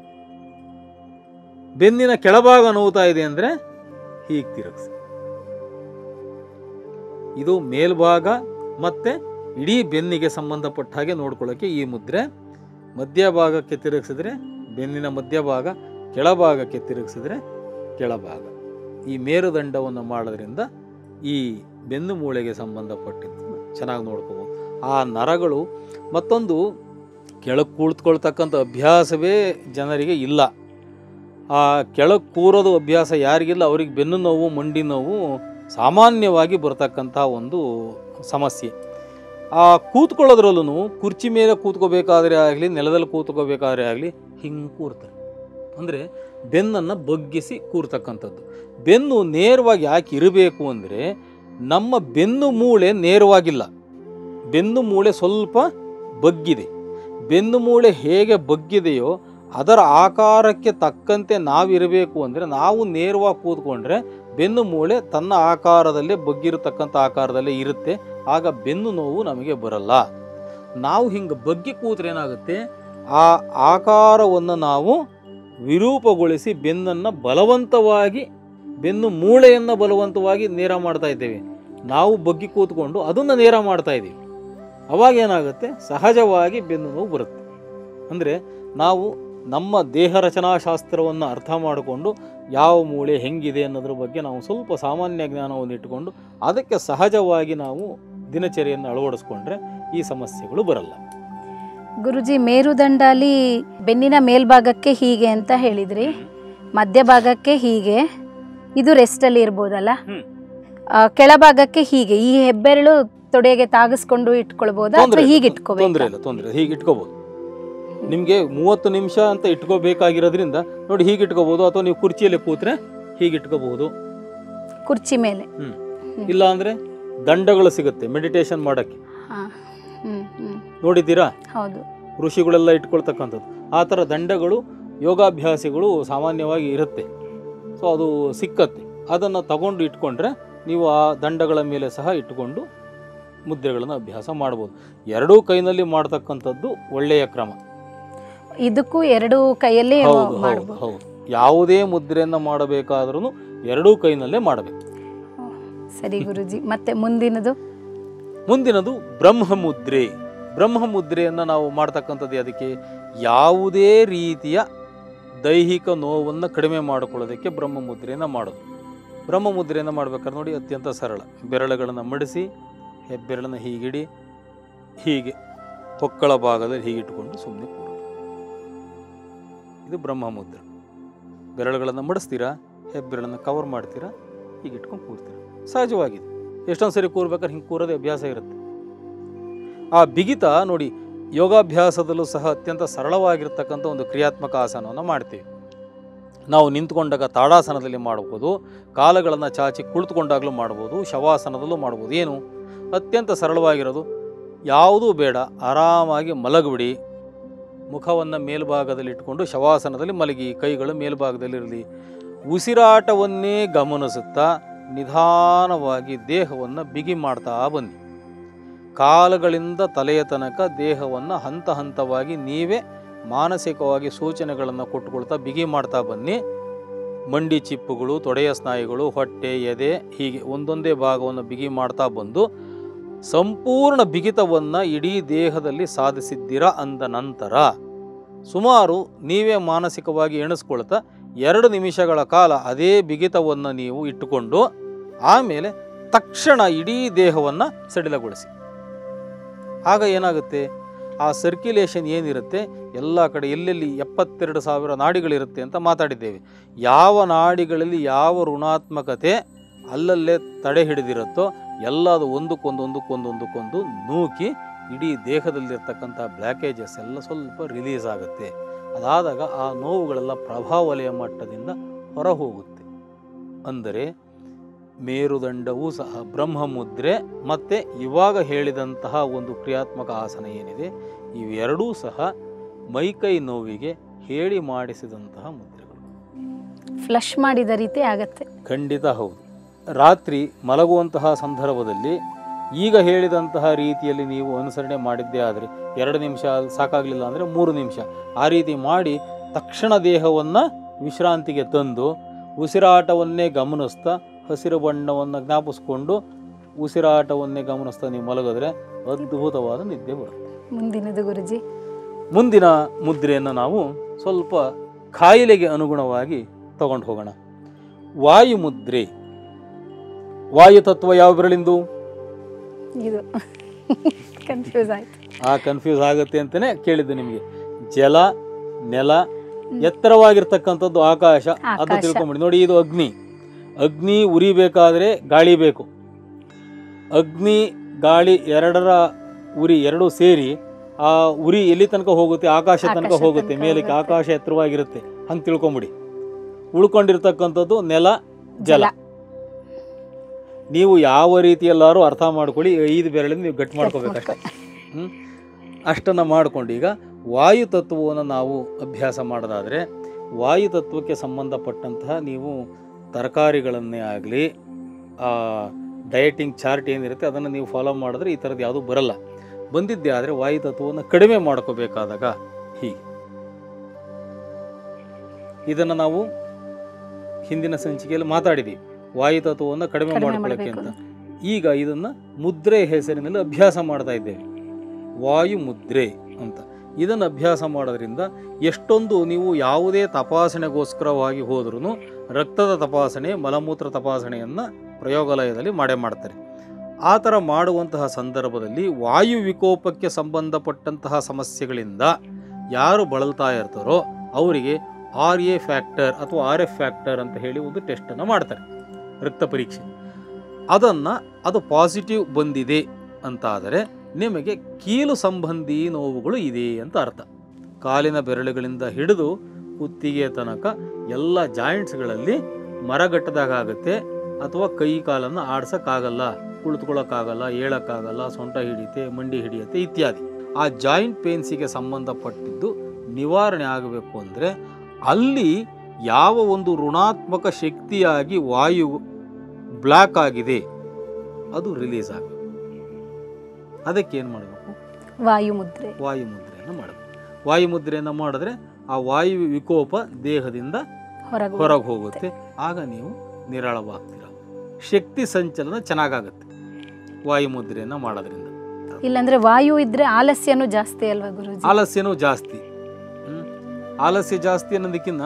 ಬೆನ್ನಿನ ಕೆಳಭಾಗ ನೋವ್ತಾ ಇದೆ ಅಂದರೆ ಹೀಗೆ ತಿರುಗಿಸಿ. ಇದು ಮೇಲ್ಭಾಗ ಮತ್ತು ಇಡೀ ಬೆನ್ನಿಗೆ ಸಂಬಂಧಪಟ್ಟ ಹಾಗೆ ನೋಡ್ಕೊಳ್ಳೋಕ್ಕೆ ಈ ಮುದ್ರೆ. ಮಧ್ಯಭಾಗಕ್ಕೆ ತಿರುಗಿಸಿದ್ರೆ ಬೆನ್ನಿನ ಮಧ್ಯಭಾಗ, ಕೆಳಭಾಗಕ್ಕೆ ತಿರುಗಿಸಿದ್ರೆ ಕೆಳಭಾಗ. ಈ ಮೇರುದಂಡವನ್ನು ಮಾಡೋದ್ರಿಂದ ಈ ಬೆನ್ನು ಮೂಳೆಗೆ ಸಂಬಂಧಪಟ್ಟಿದ್ದು ಚೆನ್ನಾಗಿ ನೋಡ್ಕೋಬೋದು. ಆ ನರಗಳು ಮತ್ತೊಂದು ಕೆಳಗೆ ಕುಳಿತುಕೊಳ್ತಕ್ಕಂಥ ಅಭ್ಯಾಸವೇ ಜನರಿಗೆ ಇಲ್ಲ. ಆ ಕೆಳಗೆ ಕೂರೋದು ಅಭ್ಯಾಸ ಯಾರಿಗಿಲ್ಲ ಅವ್ರಿಗೆ ಬೆನ್ನು ನೋವು, ಮಂಡಿ ನೋವು ಸಾಮಾನ್ಯವಾಗಿ ಬರ್ತಕ್ಕಂಥ ಒಂದು ಸಮಸ್ಯೆ. ಆ ಕೂತ್ಕೊಳ್ಳೋದ್ರಲ್ಲೂ ಕುರ್ಚಿ ಮೇಲೆ ಕೂತ್ಕೋಬೇಕಾದ್ರೆ ಆಗಲಿ, ನೆಲದಲ್ಲಿ ಕೂತ್ಕೋಬೇಕಾದ್ರೆ ಆಗಲಿ ಹಿಂಗೆ ಕೂರ್ತಾರೆ. ಅಂದರೆ ಬೆನ್ನನ್ನು ಬಗ್ಗಿಸಿ ಕೂರ್ತಕ್ಕಂಥದ್ದು. ಬೆನ್ನು ನೇರವಾಗಿ ಯಾಕೆ ಇರಬೇಕು ಅಂದರೆ, ನಮ್ಮ ಬೆನ್ನು ಮೂಳೆ ನೇರವಾಗಿಲ್ಲ, ಬೆನ್ನು ಮೂಳೆ ಸ್ವಲ್ಪ ಬಗ್ಗಿದೆ. ಬೆನ್ನು ಮೂಳೆ ಹೇಗೆ ಬಗ್ಗಿದೆಯೋ ಅದರ ಆಕಾರಕ್ಕೆ ತಕ್ಕಂತೆ ನಾವಿರಬೇಕು. ಅಂದರೆ ನಾವು ನೇರವಾಗಿ ಕೂತ್ಕೊಂಡ್ರೆ ಬೆನ್ನು ಮೂಳೆ ತನ್ನ ಆಕಾರದಲ್ಲೇ ಬಗ್ಗಿರತಕ್ಕಂಥ ಆಕಾರದಲ್ಲೇ ಇರುತ್ತೆ, ಆಗ ಬೆನ್ನು ನೋವು ನಮಗೆ ಬರಲ್ಲ. ನಾವು ಹಿಂಗೆ ಬಗ್ಗಿ ಕೂತ್ರೆ ಏನಾಗುತ್ತೆ, ಆ ಆಕಾರವನ್ನು ನಾವು ವಿರೂಪಗೊಳಿಸಿ ಬೆನ್ನನ್ನು ಬಲವಂತವಾಗಿ, ಬೆನ್ನು ಮೂಳೆಯನ್ನು ಬಲವಂತವಾಗಿ ನೇರ ಮಾಡ್ತಾ ಇದ್ದೇವೆ. ನಾವು ಬಗ್ಗಿ ಕೂತ್ಕೊಂಡು ಅದನ್ನು ನೇರ ಮಾಡ್ತಾ ಇದ್ದೀವಿ. ಅವಾಗ ಏನಾಗುತ್ತೆ, ಸಹಜವಾಗಿ ಬೆನ್ನು ನೋವು ಬರುತ್ತೆ. ಅಂದರೆ ನಾವು ನಮ್ಮ ದೇಹ ರಚನಾಶಾಸ್ತ್ರವನ್ನು ಅರ್ಥ ಮಾಡಿಕೊಂಡು ಯಾವ ಮೂಳೆ ಹೆಂಗಿದೆ ಅನ್ನೋದ್ರ ಬಗ್ಗೆ ನಾವು ಸ್ವಲ್ಪ ಸಾಮಾನ್ಯ ಜ್ಞಾನವನ್ನು ಇಟ್ಟುಕೊಂಡು ಅದಕ್ಕೆ ಸಹಜವಾಗಿ ನಾವು ದಿನಚರಿಯನ್ನು ಅಳವಡಿಸ್ಕೊಂಡ್ರೆ ಈ ಸಮಸ್ಯೆಗಳು ಬರಲ್ಲ. ಗುರುಜಿ, ಮೇರುದಂಡಲ್ಲಿ ಬೆನ್ನಿನ ಮೇಲ್ಭಾಗಕ್ಕೆ ಹೀಗೆ ಅಂತ ಹೇಳಿದ್ರಿ, ಮಧ್ಯಭಾಗಕ್ಕೆ ಹೀಗೆ, ಇದು ರೆಸ್ಟಲ್ಲಿ ಇರ್ಬೋದಲ್ಲ, ಕೆಳಭಾಗಕ್ಕೆ ಹೀಗೆ ಈ ಹೆಬ್ಬೆರಳು ತೊಡೆಗೆ ತಾಗಿಸ್ಕೊಂಡು ಇಟ್ಕೊಳ್ಬೋದಾ ಅಥವಾ ಹೀಗೆ ಇಟ್ಕೋಬೇಕು? ತೊಂದರೆ ಹೀಗೆ ಇಟ್ಕೋಬಹುದು. ನಿಮಗೆ 30 ನಿಮಿಷ ಅಂತ ಇಟ್ಕೋಬೇಕಾಗಿರೋದ್ರಿಂದ ನೋಡಿ ಹೀಗೆ ಇಟ್ಕೋಬಹುದು, ಅಥವಾ ನೀವು ಕುರ್ಚಿಯಲ್ಲಿ ಕೂತ್ರೆ ಹೀಗೆ ಇಟ್ಕೋಬಹುದು ಕುರ್ಚಿ ಮೇಲೆ. ಇಲ್ಲ ಅಂದ್ರೆ ದಂಡಗಳು ಸಿಗುತ್ತೆ ಮೆಡಿಟೇಷನ್ ಮಾಡಕ್ಕೆ, ನೋಡಿದ್ದೀರಾ? ಹೌದು, ಋಷಿಗಳೆಲ್ಲ ಇಟ್ಕೊಳ್ತಕ್ಕಂಥದ್ದು. ಆ ಥರ ದಂಡಗಳು ಯೋಗಾಭ್ಯಾಸಿಗಳು ಸಾಮಾನ್ಯವಾಗಿ ಇರುತ್ತೆ. ಸೊ ಅದು ಸಿಕ್ಕತ್ತೆ, ಅದನ್ನು ತಗೊಂಡು ಇಟ್ಕೊಂಡ್ರೆ ನೀವು ಆ ದಂಡಗಳ ಮೇಲೆ ಸಹ ಇಟ್ಟುಕೊಂಡು ಮುದ್ರೆಗಳನ್ನು ಅಭ್ಯಾಸ ಮಾಡ್ಬೋದು. ಎರಡೂ ಕೈನಲ್ಲಿ ಮಾಡ್ತಕ್ಕಂಥದ್ದು ಒಳ್ಳೆಯ ಕ್ರಮ. ಇದಕ್ಕೂ ಎರಡೂ ಕೈಯಲ್ಲಿ ಹೌದು. ಯಾವುದೇ ಮುದ್ರೆಯನ್ನು ಮಾಡಬೇಕಾದ್ರೂ ಎರಡೂ ಕೈನಲ್ಲೇ ಮಾಡಬೇಕು. ಸರಿ ಗುರುಜಿ, ಮತ್ತೆ ಮುಂದಿನದು ಬ್ರಹ್ಮಮುದ್ರೆ. ಬ್ರಹ್ಮಮುದ್ರೆಯನ್ನು ನಾವು ಮಾಡ್ತಕ್ಕಂಥದ್ದು ಅದಕ್ಕೆ ಯಾವುದೇ ರೀತಿಯ ದೈಹಿಕ ನೋವನ್ನು ಕಡಿಮೆ ಮಾಡಿಕೊಳ್ಳೋದಕ್ಕೆ ಬ್ರಹ್ಮಮುದ್ರೆಯನ್ನು ಮಾಡೋದು. ಬ್ರಹ್ಮಮುದ್ರೆಯನ್ನು ಮಾಡ್ಬೇಕಾದ್ರೆ ನೋಡಿ ಅತ್ಯಂತ ಸರಳ. ಬೆರಳುಗಳನ್ನು ಮಡಿಸಿ ಹೆಬ್ಬೆರಳನ್ನು ಹೀಗಿಡಿ, ಹೀಗೆ ಹೊಕ್ಕಳ ಭಾಗದಲ್ಲಿ ಹೀಗಿಟ್ಟುಕೊಂಡು ಸುಮ್ಮನೆ ಕೂರೋದು. ಇದು ಬ್ರಹ್ಮಮುದ್ರೆ. ಬೆರಳುಗಳನ್ನು ಮಡಿಸ್ತೀರಾ, ಹೆಬ್ಬೆರಳನ್ನು ಕವರ್ ಮಾಡ್ತೀರಾ, ಹೀಗಿಟ್ಕೊಂಡು ಕೂರ್ತೀರಾ. ಸಹಜವಾಗಿದೆ. ಎಷ್ಟೊಂದು ಸರಿ ಕೂರ್ಬೇಕಾದ್ರೆ ಹಿಂಗೆ ಕೂರೋದೇ ಅಭ್ಯಾಸ ಇರುತ್ತೆ. ಆ ಬಿಗಿತ ನೋಡಿ, ಯೋಗಾಭ್ಯಾಸದಲ್ಲೂ ಸಹ ಅತ್ಯಂತ ಸರಳವಾಗಿರ್ತಕ್ಕಂಥ ಒಂದು ಕ್ರಿಯಾತ್ಮಕ ಆಸನವನ್ನು ಮಾಡ್ತೀವಿ. ನಾವು ನಿಂತ್ಕೊಂಡಾಗ ತಾಡಾಸನದಲ್ಲಿ ಮಾಡ್ಬೋದು, ಕಾಲುಗಳನ್ನು ಚಾಚಿ ಕುಳಿತುಕೊಂಡಾಗಲೂ ಮಾಡ್ಬೋದು, ಶವಾಸನದಲ್ಲೂ ಮಾಡ್ಬೋದು. ಏನು ಅತ್ಯಂತ ಸರಳವಾಗಿರೋದು, ಯಾವುದೂ ಬೇಡ, ಆರಾಮಾಗಿ ಮಲಗಿಬಿಡಿ. ಮುಖವನ್ನು ಮೇಲ್ಭಾಗದಲ್ಲಿ ಇಟ್ಕೊಂಡು ಶವಾಸನದಲ್ಲಿ ಮಲಗಿ, ಕೈಗಳು ಮೇಲ್ಭಾಗದಲ್ಲಿರಲಿ. ಉಸಿರಾಟವನ್ನೇ ಗಮನಿಸುತ್ತಾ ನಿಧಾನವಾಗಿ ದೇಹವನ್ನು ಬಿಗಿ ಮಾಡ್ತಾ ಬನ್ನಿ. ಕಾಲುಗಳಿಂದ ತಲೆಯ ತನಕ ದೇಹವನ್ನು ಹಂತ ಹಂತವಾಗಿ ನೀವೇ ಮಾನಸಿಕವಾಗಿ ಸೂಚನೆಗಳನ್ನು ಕೊಟ್ಟುಕೊಳ್ತಾ ಬಿಗಿ ಮಾಡ್ತಾ ಬನ್ನಿ. ಮಂಡಿ ಚಿಪ್ಪುಗಳು, ತೊಡೆಯ ಸ್ನಾಯುಗಳು, ಹೊಟ್ಟೆ, ಎದೆ ಹೀಗೆ ಒಂದೊಂದೇ ಭಾಗವನ್ನು ಬಿಗಿ ಮಾಡ್ತಾ ಬಂದು ಸಂಪೂರ್ಣ ಬಿಗಿತವನ್ನು ಇಡೀ ದೇಹದಲ್ಲಿ ಸಾಧಿಸಿದ್ದೀರಾ ಅಂದ ನಂತರ ಸುಮಾರು ನೀವೇ ಮಾನಸಿಕವಾಗಿ ಎಣಿಸ್ಕೊಳ್ತಾ 2 ನಿಮಿಷಗಳ ಕಾಲ ಅದೇ ಬಿಗಿತವನ್ನು ನೀವು ಇಟ್ಟುಕೊಂಡು ಆಮೇಲೆ ತಕ್ಷಣ ಇಡೀ ದೇಹವನ್ನು ಸಡಿಲಗೊಳಿಸಿ. ಆಗ ಏನಾಗುತ್ತೆ, ಆ ಸರ್ಕ್ಯುಲೇಷನ್ ಏನಿರುತ್ತೆ ಎಲ್ಲ ಕಡೆ ಎಲ್ಲೆಲ್ಲಿ 72,000 ನಾಡಿಗಳಿರುತ್ತೆ ಅಂತ ಮಾತಾಡಿದ್ದೇವೆ. ಯಾವ ನಾಡಿಗಳಲ್ಲಿ ಯಾವ ಋಣಾತ್ಮಕತೆ ಅಲ್ಲಲ್ಲೇ ತಡೆ ಹಿಡಿದಿರುತ್ತೋ ಎಲ್ಲದು ಒಂದಕ್ಕೊಂದು ನೂಕಿ ಇಡೀ ದೇಹದಲ್ಲಿರ್ತಕ್ಕಂಥ ಬ್ಲ್ಯಾಕೇಜಸ್ ಎಲ್ಲ ಸ್ವಲ್ಪ ರಿಲೀಸ್ ಆಗುತ್ತೆ. ಅದಾದಾಗ ಆ ನೋವುಗಳೆಲ್ಲ ಪ್ರಭಾವಲಯ ಮಟ್ಟದಿಂದ ಹೊರ ಹೋಗುತ್ತೆ. ಅಂದರೆ ಮೇರುದಂಡವೂ ಸಹ ಬ್ರಹ್ಮಮುದ್ರೆ ಮತ್ತು ಇವಾಗ ಹೇಳಿದಂತಹ ಒಂದು ಕ್ರಿಯಾತ್ಮಕ ಆಸನ ಏನಿದೆ ಇವೆರಡೂ ಸಹ ಮೈಕೈ ನೋವಿಗೆ ಹೇಳಿ ಮಾಡಿಸಿದಂತಹ ಮುದ್ರೆಗಳು. ಫ್ಲಶ್ ಮಾಡಿದ ರೀತಿ ಆಗತ್ತೆ. ಖಂಡಿತ ಹೌದು. ರಾತ್ರಿ ಮಲಗುವಂತಹ ಸಂದರ್ಭದಲ್ಲಿ ಈಗ ಹೇಳಿದಂತಹ ರೀತಿಯಲ್ಲಿ ನೀವು ಅನುಸರಣೆ ಮಾಡಿದ್ದೇ ಆದರೆ 2 ನಿಮಿಷ ಸಾಕಾಗಲಿಲ್ಲ ಅಂದರೆ 3 ನಿಮಿಷ ಆ ರೀತಿ ಮಾಡಿ ತಕ್ಷಣ ದೇಹವನ್ನು ವಿಶ್ರಾಂತಿಗೆ ತಂದು ಉಸಿರಾಟವನ್ನೇ ಗಮನಿಸ್ತಾ ಹಸಿರು ಬಣ್ಣವನ್ನು ಜ್ಞಾಪಿಸ್ಕೊಂಡು ಉಸಿರಾಟವನ್ನೇ ಗಮನಿಸ್ತಾ ನೀವು ಮಲಗಿದ್ರೆ ಅದ್ಭುತವಾದ ನಿದ್ದೆ ಬರುತ್ತೆ. ಮುಂದಿನದು ಗುರುಜಿ, ಮುಂದಿನ ಮುದ್ರೆಯನ್ನು ನಾವು ಸ್ವಲ್ಪ ಕಾಯಿಲೆಗೆ ಅನುಗುಣವಾಗಿ ತಗೊಂಡು ಹೋಗೋಣ. ವಾಯು ಮುದ್ರೆ. ವಾಯು ತತ್ವ ಯಾವ ಬೆರಳಿಂದು? ಇದು ಕನ್ಫ್ಯೂಸ್ ಆಯ್ತು. ಕನ್ಫ್ಯೂಸ್ ಆಗುತ್ತೆ ಅಂತಲೇ ಕೇಳಿದ್ದು ನಿಮಗೆ. ಜಲ, ನೆಲ, ಎತ್ತರವಾಗಿರ್ತಕ್ಕಂಥದ್ದು ಆಕಾಶ, ಅದು ತಿಳ್ಕೊಂಬಿಡಿ. ನೋಡಿ, ಇದು ಅಗ್ನಿ. ಅಗ್ನಿ ಉರಿಬೇಕಾದ್ರೆ ಗಾಳಿ ಬೇಕು. ಅಗ್ನಿ ಗಾಳಿ ಎರಡರ ಉರಿ ಎರಡೂ ಸೇರಿ ಆ ಉರಿ ಎಲ್ಲಿ ತನಕ ಹೋಗುತ್ತೆ? ಆಕಾಶ ತನಕ ಹೋಗುತ್ತೆ. ಮೇಲಕ್ಕೆ ಆಕಾಶ ಎತ್ತರವಾಗಿರುತ್ತೆ. ಹಂಗೆ ತಿಳ್ಕೊಂಬಿಡಿ. ಉಳ್ಕೊಂಡಿರ್ತಕ್ಕಂಥದ್ದು ನೆಲ, ಜಲ. ನೀವು ಯಾವ ರೀತಿಯಲ್ಲಾರು ಅರ್ಥ ಮಾಡ್ಕೊಳ್ಳಿ. 5 ಬೆರಳಿಂದ ನೀವು ಗಟ್ಟಿ ಮಾಡ್ಕೋಬೇಕಷ್ಟೆ. ಅಷ್ಟನ್ನು ಮಾಡ್ಕೊಂಡು ಈಗ ವಾಯು ತತ್ವವನ್ನು ನಾವು ಅಭ್ಯಾಸ ಮಾಡೋದಾದರೆ ವಾಯು ತತ್ವಕ್ಕೆ ಸಂಬಂಧಪಟ್ಟಂತಹ ನೀವು ತರಕಾರಿಗಳನ್ನೇ ಆಗಲಿ ಡಯಟಿಂಗ್ ಚಾರ್ಟ್ ಏನಿರುತ್ತೆ ಅದನ್ನು ನೀವು ಫಾಲೋ ಮಾಡಿದ್ರೆ ಈ ಥರದ್ದು ಯಾವುದೂ ಬರಲ್ಲ. ಬಂದಿದ್ದೆ ಆದರೆ ವಾಯು ತತ್ವವನ್ನು ಕಡಿಮೆ ಮಾಡ್ಕೋಬೇಕಾದಾಗ ಹೀಗೆ. ಇದನ್ನು ನಾವು ಹಿಂದಿನ ಸಂಚಿಕೆಯಲ್ಲಿ ಮಾತಾಡಿದ್ದೀವಿ, ವಾಯು ತತ್ವವನ್ನು ಕಡಿಮೆ ಮಾಡ್ಕೊಳ್ಳೋಕ್ಕೆ ಅಂತ. ಈಗ ಇದನ್ನು ಮುದ್ರೆ ಹೆಸರಿನಲ್ಲಿ ಅಭ್ಯಾಸ ಮಾಡ್ತಾ ಇದ್ದೇವೆ, ವಾಯು ಮುದ್ರೆ ಅಂತ. ಇದನ್ನು ಅಭ್ಯಾಸ ಮಾಡೋದ್ರಿಂದ ಎಷ್ಟೊಂದು ನೀವು ಯಾವುದೇ ತಪಾಸಣೆಗೋಸ್ಕರವಾಗಿ ಹೋದ್ರೂ ರಕ್ತದ ತಪಾಸಣೆ, ಮಲಮೂತ್ರ ತಪಾಸಣೆಯನ್ನು ಪ್ರಯೋಗಾಲಯದಲ್ಲಿ ಮಾಡ್ತಾರೆ. ಆ ಥರ ಮಾಡುವಂತಹ ಸಂದರ್ಭದಲ್ಲಿ ವಾಯು ವಿಕೋಪಕ್ಕೆ ಸಂಬಂಧಪಟ್ಟಂತಹ ಸಮಸ್ಯೆಗಳಿಂದ ಯಾರು ಬಳಲ್ತಾ ಇರ್ತಾರೋ ಅವರಿಗೆ RA ಫ್ಯಾಕ್ಟರ್ ಅಥವಾ RF ಫ್ಯಾಕ್ಟರ್ ಅಂತ ಹೇಳಿ ಒಂದು ಟೆಸ್ಟನ್ನು ಮಾಡ್ತಾರೆ, ರಕ್ತ ಪರೀಕ್ಷೆ. ಅದು ಪಾಸಿಟಿವ್ ಬಂದಿದೆ ಅಂತಾದರೆ ನಿಮಗೆ ಕೀಲು ಸಂಬಂಧಿ ನೋವುಗಳು ಇದೆ ಅಂತ ಅರ್ಥ. ಕಾಲಿನ ಬೆರಳುಗಳಿಂದ ಹಿಡಿದು ಕುತ್ತಿಗೆ ತನಕ ಎಲ್ಲ ಜಾಯಿಂಟ್ಸ್ಗಳಲ್ಲಿ ಮರಗಟ್ಟದಾಗುತ್ತೆ, ಅಥವಾ ಕೈ ಕಾಲನ್ನು ಆಡ್ಸೋಕ್ಕಾಗಲ್ಲ, ಕುಳಿತುಕೊಳ್ಳೋಕ್ಕಾಗಲ್ಲ, ಹೇಳೋಕ್ಕಾಗಲ್ಲ, ಸೊಂಟ ಹಿಡಿಯುತ್ತೆ, ಮಂಡಿ ಹಿಡಿಯುತ್ತೆ ಇತ್ಯಾದಿ. ಆ ಜಾಯಿಂಟ್ ಪೇನ್ಸಿಗೆ ಸಂಬಂಧಪಟ್ಟಿದ್ದು ನಿವಾರಣೆ ಆಗಬೇಕು ಅಂದರೆ ಅಲ್ಲಿ ಯಾವ ಒಂದು ಋಣಾತ್ಮಕ ಶಕ್ತಿಯಾಗಿ ವಾಯು ಬ್ಲಾಕ್ ಆಗಿದೆ ಅದು ರಿಲೀಸ್ ಆಗಬೇಕು. ಅದಕ್ಕೆ ಏನು ಮಾಡಬೇಕು? ವಾಯುಮುದ್ರೆಯನ್ನು ಮಾಡಬೇಕು. ವಾಯುಮುದ್ರೆಯನ್ನು ಮಾಡಿದ್ರೆ ಆ ವಾಯು ವಿಕೋಪ ದೇಹದಿಂದ ಹೊರಗೆ ಹೋಗುತ್ತೆ. ಆಗ ನೀವು ನಿರಾಳವಾಗ್ತೀರ. ಶಕ್ತಿ ಸಂಚಲನ ಚೆನ್ನಾಗಾಗುತ್ತೆ ವಾಯುಮುದ್ರೆಯನ್ನು ಮಾಡೋದ್ರಿಂದ. ಇಲ್ಲಾಂದ್ರೆ ವಾಯು ಇದ್ರೆ ಆಲಸ್ಯನೂ ಜಾಸ್ತಿ ಅಲ್ವಾ ಗುರುಜಿ? ಆಲಸ್ಯನೂ ಜಾಸ್ತಿ. ಆಲಸ್ಯ ಜಾಸ್ತಿ ಅನ್ನೋದಕ್ಕಿಂತ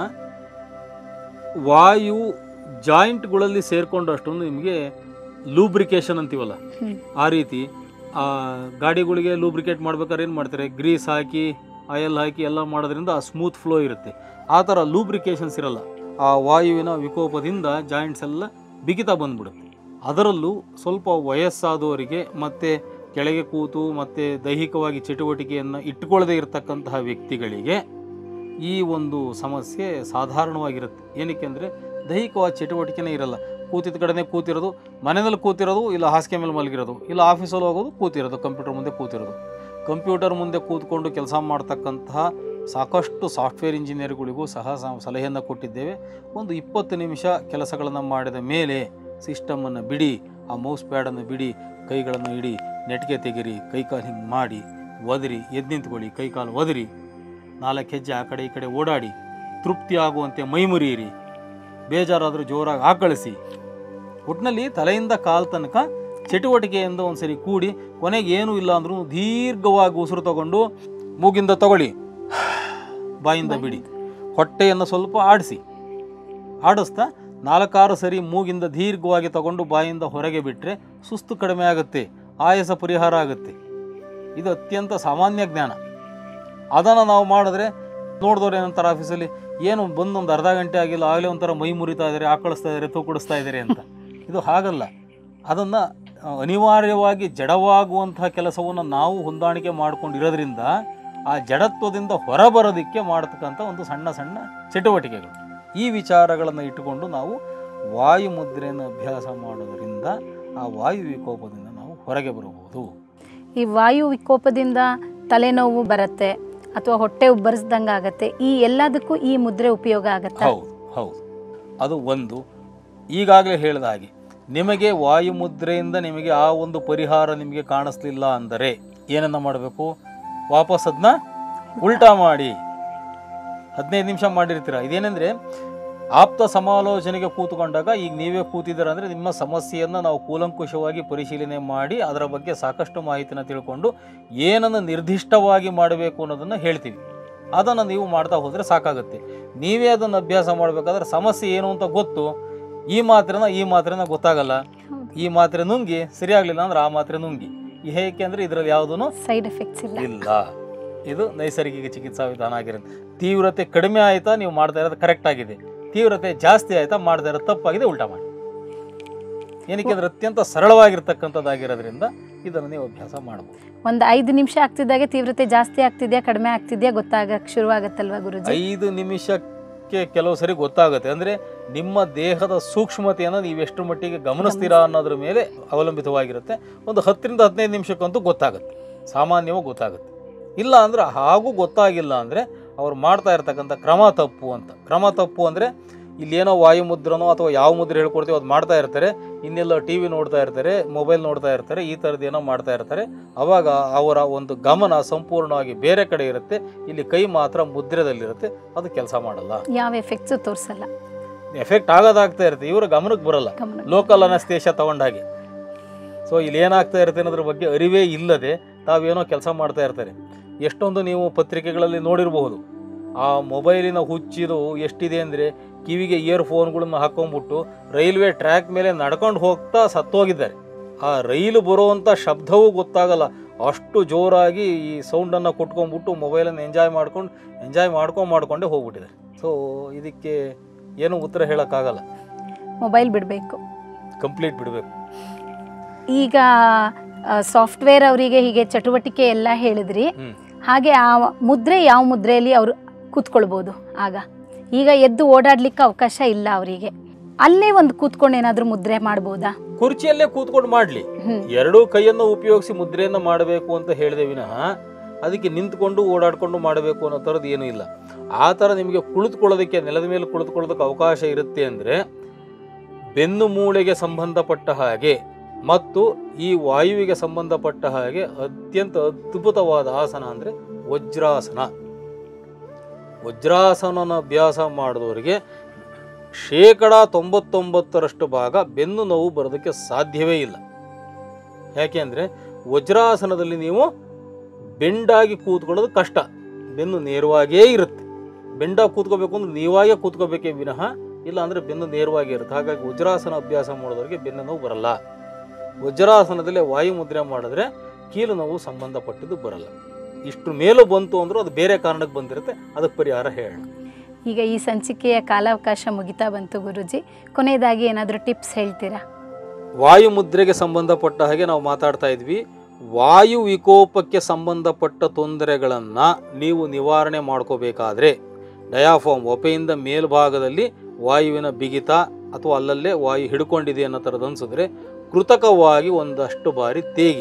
ವಾಯು ಜಾಯಿಂಟ್ಗಳಲ್ಲಿ ಸೇರ್ಕೊಂಡಷ್ಟು ನಿಮಗೆ ಲೂಬ್ರಿಕೇಶನ್ ಅಂತೀವಲ್ಲ, ಆ ರೀತಿ ಗಾಡಿಗಳಿಗೆ ಲೂಬ್ರಿಕೇಟ್ ಮಾಡ್ಬೇಕಾದ್ರೆ ಏನು ಮಾಡ್ತಾರೆ? ಗ್ರೀಸ್ ಹಾಕಿ, ಆಯಿಲ್ ಹಾಕಿ ಎಲ್ಲ ಮಾಡೋದ್ರಿಂದ ಆ ಸ್ಮೂತ್ ಫ್ಲೋ ಇರುತ್ತೆ. ಆ ಥರ ಲೂಬ್ರಿಕೇಶನ್ಸ್ ಇರಲ್ಲ. ಆ ವಾಯುವಿನ ವಿಕೋಪದಿಂದ ಜಾಯಿಂಟ್ಸ್ ಎಲ್ಲ ಬಿಗಿತ ಬಂದ್ಬಿಡುತ್ತೆ. ಅದರಲ್ಲೂ ಸ್ವಲ್ಪ ವಯಸ್ಸಾದವರಿಗೆ ಮತ್ತು ಕೆಳಗೆ ಕೂತು ಮತ್ತು ದೈಹಿಕವಾಗಿ ಚಟುವಟಿಕೆಯನ್ನು ಇಟ್ಟುಕೊಳ್ಳದೆ ಇರತಕ್ಕಂತಹ ವ್ಯಕ್ತಿಗಳಿಗೆ ಈ ಒಂದು ಸಮಸ್ಯೆ ಸಾಧಾರಣವಾಗಿರುತ್ತೆ. ಏನಕ್ಕೆ ಅಂದರೆ ದೈಹಿಕವಾದ ಚಟುವಟಿಕೆನೇ ಇರಲ್ಲ. ಕೂತಿದ್ದ ಕಡೆನೇ ಕೂತಿರೋದು, ಮನೆಯಲ್ಲಿ ಕೂತಿರೋದು, ಇಲ್ಲ ಹಾಸಿಗೆ ಮೇಲೆ ಮಲಗಿರೋದು, ಇಲ್ಲ ಆಫೀಸಲ್ಲಿ ಹೋಗೋದು, ಕೂತಿರೋದು, ಕಂಪ್ಯೂಟರ್ ಮುಂದೆ ಕೂತಿರೋದು. ಕಂಪ್ಯೂಟರ್ ಮುಂದೆ ಕೂತ್ಕೊಂಡು ಕೆಲಸ ಮಾಡ್ತಕ್ಕಂತಹ ಸಾಕಷ್ಟು ಸಾಫ್ಟ್ವೇರ್ ಇಂಜಿನಿಯರ್ಗಳಿಗೂ ಸಹ ಸಲಹೆಯನ್ನು ಕೊಟ್ಟಿದ್ದೇವೆ. ಒಂದು 20 ನಿಮಿಷ ಕೆಲಸಗಳನ್ನು ಮಾಡಿದ ಮೇಲೆ ಸಿಸ್ಟಮನ್ನು ಬಿಡಿ, ಆ ಮೌಸ್ ಪ್ಯಾಡನ್ನು ಬಿಡಿ, ಕೈಗಳನ್ನು ಇಡಿ, ನೆಟ್ಗೆ ತೆಗಿರಿ, ಕೈಕಾಲು ಹಿಂಗೆ ಮಾಡಿ ಒದರಿ, ಎದ್ದು ನಿಂತ್ಕೊಳ್ಳಿ, ಕೈಕಾಲು ಒದರಿ, 4 ಹೆಜ್ಜೆ ಆ ಕಡೆ ಈ ಕಡೆ ಓಡಾಡಿ, ತೃಪ್ತಿ ಆಗುವಂತೆ ಮೈ ಮುರಿಯಿರಿ. ಬೇಜಾರಾದರೂ ಜೋರಾಗಿ ಆಕಳಿಸಿ. ಒಟ್ಟಿನಲ್ಲಿ ತಲೆಯಿಂದ ಕಾಲು ತನಕ ಚಟುವಟಿಕೆಯಿಂದ ಒಂದ್ಸರಿ ಕೂಡಿ ಕೊನೆಗೆ ಏನೂ ಇಲ್ಲ ಅಂದ್ರೂ ದೀರ್ಘವಾಗಿ ಉಸಿರು ತಗೊಂಡು ಮೂಗಿಂದ ತಗೊಳ್ಳಿ, ಬಾಯಿಂದ ಬಿಡಿ. ಹೊಟ್ಟೆಯನ್ನು ಸ್ವಲ್ಪ ಆಡಿಸ್ತಾ 4-6 ಸರಿ ಮೂಗಿಂದ ದೀರ್ಘವಾಗಿ ತಗೊಂಡು ಬಾಯಿಂದ ಹೊರಗೆ ಬಿಟ್ಟರೆ ಸುಸ್ತು ಕಡಿಮೆ ಆಗುತ್ತೆ, ಆಯಾಸ ಪರಿಹಾರ ಆಗುತ್ತೆ. ಇದು ಅತ್ಯಂತ ಸಾಮಾನ್ಯ ಜ್ಞಾನ. ಅದನ್ನು ನಾವು ಮಾಡಿದ್ರೆ ನೋಡಿದವ್ರು ಏನಂತಾರೆ ಆಫೀಸಲ್ಲಿ, ಏನು ಬಂದೊಂದು ಅರ್ಧ ಗಂಟೆ ಆಗಿಲ್ಲ ಆಗಲೇ ಒಂಥರ ಮೈ ಮುರಿತಾ ಇದ್ದಾರೆ, ಆಕಳಿಸ್ತಾ ಇದ್ದಾರೆ, ತೂಕಡಿಸ್ತಾ ಇದ್ದಾರೆ ಅಂತ. ಇದು ಹಾಗಲ್ಲ. ಅದನ್ನು ಅನಿವಾರ್ಯವಾಗಿ ಜಡವಾಗುವಂತಹ ಕೆಲಸವನ್ನು ನಾವು ಹೊಂದಾಣಿಕೆ ಮಾಡ್ಕೊಂಡಿರೋದ್ರಿಂದ ಆ ಜಡತ್ವದಿಂದ ಹೊರಬರೋದಕ್ಕೆ ಮಾಡತಕ್ಕಂಥ ಒಂದು ಸಣ್ಣ ಸಣ್ಣ ಚಟುವಟಿಕೆಗಳು. ಈ ವಿಚಾರಗಳನ್ನು ಇಟ್ಟುಕೊಂಡು ನಾವು ವಾಯು ಮುದ್ರೆಯನ್ನು ಅಭ್ಯಾಸ ಮಾಡೋದರಿಂದ ಆ ವಾಯು ವಿಕೋಪದಿಂದ ನಾವು ಹೊರಗೆ ಬರಬಹುದು. ಈ ವಾಯು ವಿಕೋಪದಿಂದ ತಲೆನೋವು ಬರುತ್ತೆ ಅಥವಾ ಹೊಟ್ಟೆ ಉಬ್ಬರಿಸ್ದಂಗೆ ಆಗುತ್ತೆ, ಈ ಎಲ್ಲದಕ್ಕೂ ಈ ಮುದ್ರೆ ಉಪಯೋಗ ಆಗುತ್ತೆ. ಹೌದು, ಅದು ಒಂದು. ಈಗಾಗಲೇ ಹೇಳಿದ ಹಾಗೆ ನಿಮಗೆ ವಾಯು ಮುದ್ರೆಯಿಂದ ನಿಮಗೆ ಆ ಒಂದು ಪರಿಹಾರ ನಿಮಗೆ ಕಾಣಿಸ್ಲಿಲ್ಲ ಅಂದರೆ ಏನನ್ನ ಮಾಡಬೇಕು? ವಾಪಸ್ ಅದನ್ನ ಉಲ್ಟಾ ಮಾಡಿ 15 ನಿಮಿಷ ಮಾಡಿರ್ತೀರ. ಇದೇನೆಂದರೆ ಆಪ್ತ ಸಮಾಲೋಚನೆಗೆ ಕೂತ್ಕೊಂಡಾಗ ಈಗ ನೀವೇ ಕೂತಿದ್ದೀರ ಅಂದರೆ ನಿಮ್ಮ ಸಮಸ್ಯೆಯನ್ನು ನಾವು ಕೂಲಂಕುಷವಾಗಿ ಪರಿಶೀಲನೆ ಮಾಡಿ ಅದರ ಬಗ್ಗೆ ಸಾಕಷ್ಟು ಮಾಹಿತಿನ ತಿಳ್ಕೊಂಡು ಏನನ್ನು ನಿರ್ದಿಷ್ಟವಾಗಿ ಮಾಡಬೇಕು ಅನ್ನೋದನ್ನು ಹೇಳ್ತೀವಿ. ಅದನ್ನು ನೀವು ಮಾಡ್ತಾ ಹೋದರೆ ಸಾಕಾಗುತ್ತೆ. ನೀವೇ ಅದನ್ನು ಅಭ್ಯಾಸ ಮಾಡಬೇಕಾದ್ರೆ ಸಮಸ್ಯೆ ಏನು ಅಂತ ಗೊತ್ತು, ಈ ಮಾತ್ರೆನ ಗೊತ್ತಾಗಲ್ಲ. ಈ ಮಾತ್ರೆ ನುಂಗಿ ಸರಿಯಾಗಲಿಲ್ಲ ಅಂದ್ರೆ ಆ ಮಾತ್ರೆ ನುಂಗಿ. ಹೇಗೆ ಅಂದರೆ ಇದರಲ್ಲಿ ಯಾವುದೂ ಸೈಡ್ ಎಫೆಕ್ಟ್ಸ್ ಇಲ್ಲ. ಇದು ನೈಸರ್ಗಿಕ ಚಿಕಿತ್ಸಾ ವಿಧಾನ ಆಗಿರುತ್ತೆ. ತೀವ್ರತೆ ಕಡಿಮೆ ಆಯಿತಾ ನೀವು ಮಾಡ್ತಾ ಇರೋದು ಕರೆಕ್ಟ್ ಆಗಿದೆ, ತೀವ್ರತೆ ಜಾಸ್ತಿ ಆಯಿತಾ ಮಾಡ್ತಾ ಇರೋದು ತಪ್ಪಾಗಿದೆ, ಉಲ್ಟಾ ಮಾಡಿ. ಏನಕ್ಕೆ ಅಂದರೆ ಅತ್ಯಂತ ಸರಳವಾಗಿರ್ತಕ್ಕಂಥದ್ದಾಗಿರೋದ್ರಿಂದ ಇದನ್ನು ನೀವು ಅಭ್ಯಾಸ ಮಾಡ್ಬೋದು. ಒಂದು 5 ನಿಮಿಷ ಆಗ್ತಿದ್ದಾಗೆ ತೀವ್ರತೆ ಜಾಸ್ತಿ ಆಗ್ತಿದೆಯಾ ಕಡಿಮೆ ಆಗ್ತಿದೆಯಾ ಗೊತ್ತಾಗಕ್ಕೆ ಶುರುವಾಗುತ್ತಲ್ವಾ ಗುರುಜಿ? 5 ನಿಮಿಷಕ್ಕೆ ಕೆಲವು ಸರಿ ಗೊತ್ತಾಗುತ್ತೆ. ಅಂದರೆ ನಿಮ್ಮ ದೇಹದ ಸೂಕ್ಷ್ಮತೆಯನ್ನು ನೀವು ಎಷ್ಟು ಮಟ್ಟಿಗೆ ಗಮನಿಸ್ತೀರಾ ಅನ್ನೋದ್ರ ಮೇಲೆ ಅವಲಂಬಿತವಾಗಿರುತ್ತೆ. ಒಂದು 10ರಿಂದ 15 ನಿಮಿಷಕ್ಕಂತೂ ಗೊತ್ತಾಗುತ್ತೆ, ಸಾಮಾನ್ಯವಾಗಿ ಗೊತ್ತಾಗುತ್ತೆ. ಇಲ್ಲ ಅಂದರೆ ಹಾಗೂ ಗೊತ್ತಾಗಿಲ್ಲ ಅಂದರೆ ಅವ್ರು ಮಾಡ್ತಾ ಇರ್ತಕ್ಕಂಥ ಕ್ರಮ ತಪ್ಪು ಅಂದರೆ ಇಲ್ಲೇನೋ ವಾಯುಮುದ್ರನೋ ಅಥವಾ ಯಾವ ಮುದ್ರೆ ಹೇಳ್ಕೊಡ್ತೀವಿ ಅದು ಮಾಡ್ತಾ ಇರ್ತಾರೆ, ಇನ್ನೆಲ್ಲ TV ನೋಡ್ತಾ ಇರ್ತಾರೆ, ಮೊಬೈಲ್ ನೋಡ್ತಾ ಇರ್ತಾರೆ, ಈ ಥರದ್ದೇನೋ ಮಾಡ್ತಾ ಇರ್ತಾರೆ. ಆವಾಗ ಅವರ ಒಂದು ಗಮನ ಸಂಪೂರ್ಣವಾಗಿ ಬೇರೆ ಕಡೆ ಇರುತ್ತೆ, ಇಲ್ಲಿ ಕೈ ಮಾತ್ರ ಮುದ್ರೆದಲ್ಲಿರುತ್ತೆ, ಅದು ಕೆಲಸ ಮಾಡಲ್ಲ, ಯಾವ ಎಫೆಕ್ಟ್ಸು ತೋರಿಸಲ್ಲ. ಎಫೆಕ್ಟ್ ಆಗೋದಾಗ್ತಾ ಇರುತ್ತೆ, ಇವರ ಗಮನಕ್ಕೆ ಬರಲ್ಲ, ಲೋಕಲ್ ಅನಸ್ತೇಶ ತಗೊಂಡಾಗೆ. ಸೊ ಇಲ್ಲಿ ಏನಾಗ್ತಾ ಇರುತ್ತೆ ಅನ್ನೋದ್ರ ಬಗ್ಗೆ ಅರಿವೇ ಇಲ್ಲದೆ ತಾವೇನೋ ಕೆಲಸ ಮಾಡ್ತಾ ಇರ್ತಾರೆ. ಎಷ್ಟೊಂದು ನೀವು ಪತ್ರಿಕೆಗಳಲ್ಲಿ ನೋಡಿರಬಹುದು, ಆ ಮೊಬೈಲಿನ ಹುಚ್ಚಿದು ಎಷ್ಟಿದೆ ಅಂದರೆ ಕಿವಿಗೆ ಇಯರ್ಫೋನ್ಗಳನ್ನು ಹಾಕೊಂಡ್ಬಿಟ್ಟು ರೈಲ್ವೆ ಟ್ರ್ಯಾಕ್ ಮೇಲೆ ನಡ್ಕೊಂಡು ಹೋಗ್ತಾ ಸತ್ತೋಗಿದ್ದಾರೆ. ಆ ರೈಲು ಬರುವಂಥ ಶಬ್ದವೂ ಗೊತ್ತಾಗಲ್ಲ, ಅಷ್ಟು ಜೋರಾಗಿ ಈ ಸೌಂಡನ್ನು ಕೊಟ್ಕೊಂಡ್ಬಿಟ್ಟು ಮೊಬೈಲನ್ನು ಎಂಜಾಯ್ ಮಾಡ್ಕೊಂಡೇ ಹೋಗ್ಬಿಟ್ಟಿದ್ದಾರೆ. ಸೊ ಇದಕ್ಕೆ ಏನೂ ಉತ್ತರ ಹೇಳೋಕ್ಕಾಗಲ್ಲ. ಮೊಬೈಲ್ ಬಿಡಬೇಕು, ಕಂಪ್ಲೀಟ್ ಬಿಡಬೇಕು. ಈಗ ಸಾಫ್ಟ್ವೇರ್ ಅವರಿಗೆ ಹೀಗೆ ಚಟುವಟಿಕೆ ಎಲ್ಲ ಹೇಳಿದ್ರಿ, ಹಾಗೆ ಆ ಮುದ್ರೆ ಯಾವ ಮುದ್ರೆಯಲ್ಲಿ ಅವರು ಕೂತ್ಕೊಳ್ಬೋದು? ಈಗ ಎದ್ದು ಓಡಾಡ್ಲಿಕ್ಕೆ ಅವಕಾಶ ಇಲ್ಲ ಅವರಿಗೆ, ಅಲ್ಲೇ ಒಂದು ಕೂತ್ಕೊಂಡು ಏನಾದರೂ ಮುದ್ರೆ ಮಾಡ್ಬೋದಾ? ಕುರ್ಚಿಯಲ್ಲೇ ಕೂತ್ಕೊಂಡು ಮಾಡಲಿ. ಎರಡೂ ಕೈಯನ್ನು ಉಪಯೋಗಿಸಿ ಮುದ್ರೆಯನ್ನು ಮಾಡಬೇಕು ಅಂತ ಹೇಳಿದೆ ವಿನಃ ಅದಕ್ಕೆ ನಿಂತ್ಕೊಂಡು ಓಡಾಡ್ಕೊಂಡು ಮಾಡಬೇಕು ಅನ್ನೋ ಥರದ್ದು ಏನೂ ಇಲ್ಲ. ಆ ಥರ ನಿಮಗೆ ಕುಳಿತುಕೊಳ್ಳೋದಕ್ಕೆ, ನೆಲದ ಮೇಲೆ ಕುಳಿತುಕೊಳ್ಳೋದಕ್ಕೆ ಅವಕಾಶ ಇರುತ್ತೆ ಅಂದರೆ ಬೆನ್ನು ಮೂಳೆಗೆ ಸಂಬಂಧಪಟ್ಟ ಹಾಗೆ ಮತ್ತು ಈ ವಾಯುವಿಗೆ ಸಂಬಂಧಪಟ್ಟ ಹಾಗೆ ಅತ್ಯಂತ ಅದ್ಭುತವಾದ ಆಸನ ಅಂದರೆ ವಜ್ರಾಸನ. ವಜ್ರಾಸನನ ಅಭ್ಯಾಸ ಮಾಡಿದವರಿಗೆ 99% ಭಾಗ ಬೆನ್ನು ನೋವು ಬರೋದಕ್ಕೆ ಸಾಧ್ಯವೇ ಇಲ್ಲ. ಯಾಕೆ ಅಂದರೆ ವಜ್ರಾಸನದಲ್ಲಿ ನೀವು ಬೆಂಡಾಗಿ ಕೂತ್ಕೊಳ್ಳೋದು ಕಷ್ಟ, ಬೆನ್ನು ನೇರವಾಗಿಯೇ ಇರುತ್ತೆ. ಬೆಂಡಾಗಿ ಕೂತ್ಕೋಬೇಕು ಅಂದ್ರೆ ನೀವಾಗೇ ಕೂತ್ಕೋಬೇಕೇ ವಿನಃ ಇಲ್ಲ ಅಂದರೆ ಬೆನ್ನು ನೇರವಾಗಿ ಇರುತ್ತೆ. ಹಾಗಾಗಿ ವಜ್ರಾಸನ ಅಭ್ಯಾಸ ಮಾಡೋದವರಿಗೆ ಬೆನ್ನು ನೋವು ಬರಲ್ಲ. ವಜ್ರಾಸನದಲ್ಲೇ ವಾಯು ಮುದ್ರೆ ಮಾಡಿದ್ರೆ ಕೀಲು ನೋವು ಸಂಬಂಧಪಟ್ಟಿದ್ದು ಬರಲ್ಲ. ಇಷ್ಟು ಮೇಲೂ ಬಂತು ಅಂದರೂ ಅದು ಬೇರೆ ಕಾರಣಕ್ಕೆ ಬಂದಿರುತ್ತೆ, ಅದಕ್ಕೆ ಪರಿಹಾರ ಹೇಳೋಣ. ಈಗ ಈ ಸಂಚಿಕೆಯ ಕಾಲಾವಕಾಶ ಮುಗಿತಾ ಬಂತು ಗುರುಜಿ, ಕೊನೆಯದಾಗಿ ಏನಾದರೂ ಟಿಪ್ಸ್ ಹೇಳ್ತೀರಾ? ವಾಯು ಮುದ್ರೆಗೆ ಸಂಬಂಧಪಟ್ಟ ಹಾಗೆ ನಾವು ಮಾತಾಡ್ತಾ ಇದ್ವಿ. ವಾಯು ವಿಕೋಪಕ್ಕೆ ಸಂಬಂಧಪಟ್ಟ ತೊಂದರೆಗಳನ್ನು ನೀವು ನಿವಾರಣೆ ಮಾಡ್ಕೋಬೇಕಾದ್ರೆ ಡಯಾಫಾರ್ಮ್ ಒಪೆಯಿಂದ ಮೇಲ್ಭಾಗದಲ್ಲಿ ವಾಯುವಿನ ಬಿಗಿತ ಅಥವಾ ಅಲ್ಲಲ್ಲೇ ವಾಯು ಹಿಡ್ಕೊಂಡಿದೆ ಅನ್ನೋ ಥರದ್ದು ಅನಿಸಿದ್ರೆ ಕೃತಕವಾಗಿ ಒಂದಷ್ಟು ಬಾರಿ ತೇಗಿ,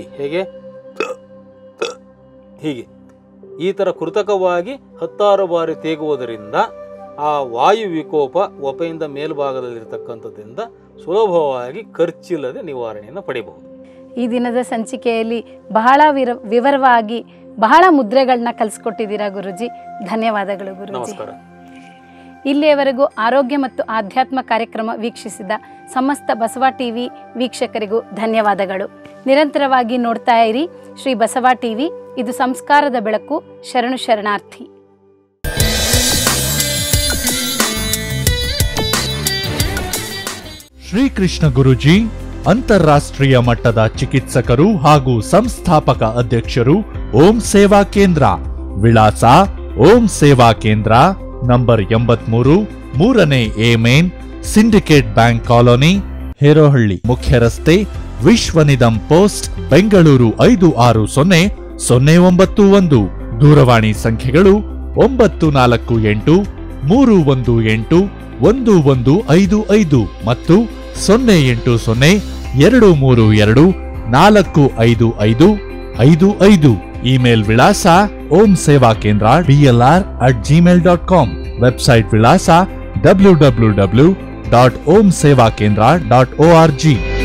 ಹೀಗೆ ಈ ಥರ ಕೃತಕವಾಗಿ 10 ಬಾರಿ ತೇಗುವುದರಿಂದ ಆ ವಾಯು ವಿಕೋಪ ಒಪೆಯಿಂದ ಮೇಲ್ಭಾಗದಲ್ಲಿರ್ತಕ್ಕಂಥದ್ದಿಂದ ಸುಲಭವಾಗಿ ಖರ್ಚಿಲ್ಲದೆ ನಿವಾರಣೆಯನ್ನು ಪಡೆಯಬಹುದು. ಈ ದಿನದ ಸಂಚಿಕೆಯಲ್ಲಿ ಬಹಳ ವಿವರವಾಗಿ ಬಹಳ ಮುದ್ರೆಗಳನ್ನ ಕಲಿಸ್ಕೊಟ್ಟಿದ್ದೀರಾ ಗುರುಜಿ. ಧನ್ಯವಾದಗಳು ಗುರುಜಿ. ನಮಸ್ಕಾರ. ಇಲ್ಲಿಯವರೆಗೂ ಆರೋಗ್ಯ ಮತ್ತು ಆಧ್ಯಾತ್ಮ ಕಾರ್ಯಕ್ರಮ ವೀಕ್ಷಿಸಿದ ಸಮಸ್ತ ಬಸವ ಟಿವಿ ವೀಕ್ಷಕರಿಗೂ ಧನ್ಯವಾದಗಳು. ನಿರಂತರವಾಗಿ ನೋಡ್ತಾ ಇರಿ ಶ್ರೀ ಬಸವ ಟಿವಿ. ಇದು ಸಂಸ್ಕಾರದ ಬೆಳಕು. ಶರಣು ಶರಣಾರ್ಥಿ. ಶ್ರೀಕೃಷ್ಣ ಗುರೂಜಿ ಅಂತಾರಾಷ್ಟ್ರೀಯ ಮಟ್ಟದ ಚಿಕಿತ್ಸಕರು ಹಾಗೂ ಸಂಸ್ಥಾಪಕ ಅಧ್ಯಕ್ಷರು ಓಂ ಸೇವಾ ಕೇಂದ್ರ. ವಿಳಾಸ ಓಂ ಸೇವಾ ಕೇಂದ್ರ, ನಂಬರ್ 83, 3ನೇ A main, syndicate bank colony, Herohalli. ಮುಖ್ಯ ರಸ್ತೆ, ವಿಶ್ವನಿಧಂ ಪೋಸ್ಟ್, ಬೆಂಗಳೂರು 560091. ದೂರವಾಣಿ ಸಂಖ್ಯೆಗಳು 948 318 1155 ಮತ್ತು 080 232 45555. ಇಮೇಲ್ ವಿಳಾಸ ಓಂ ಸೇವಾ ಕೇಂದ್ರ DLR@gmail.com. ವೆಬ್ಸೈಟ್ ವಿಳಾಸ www.omsevakendra.org.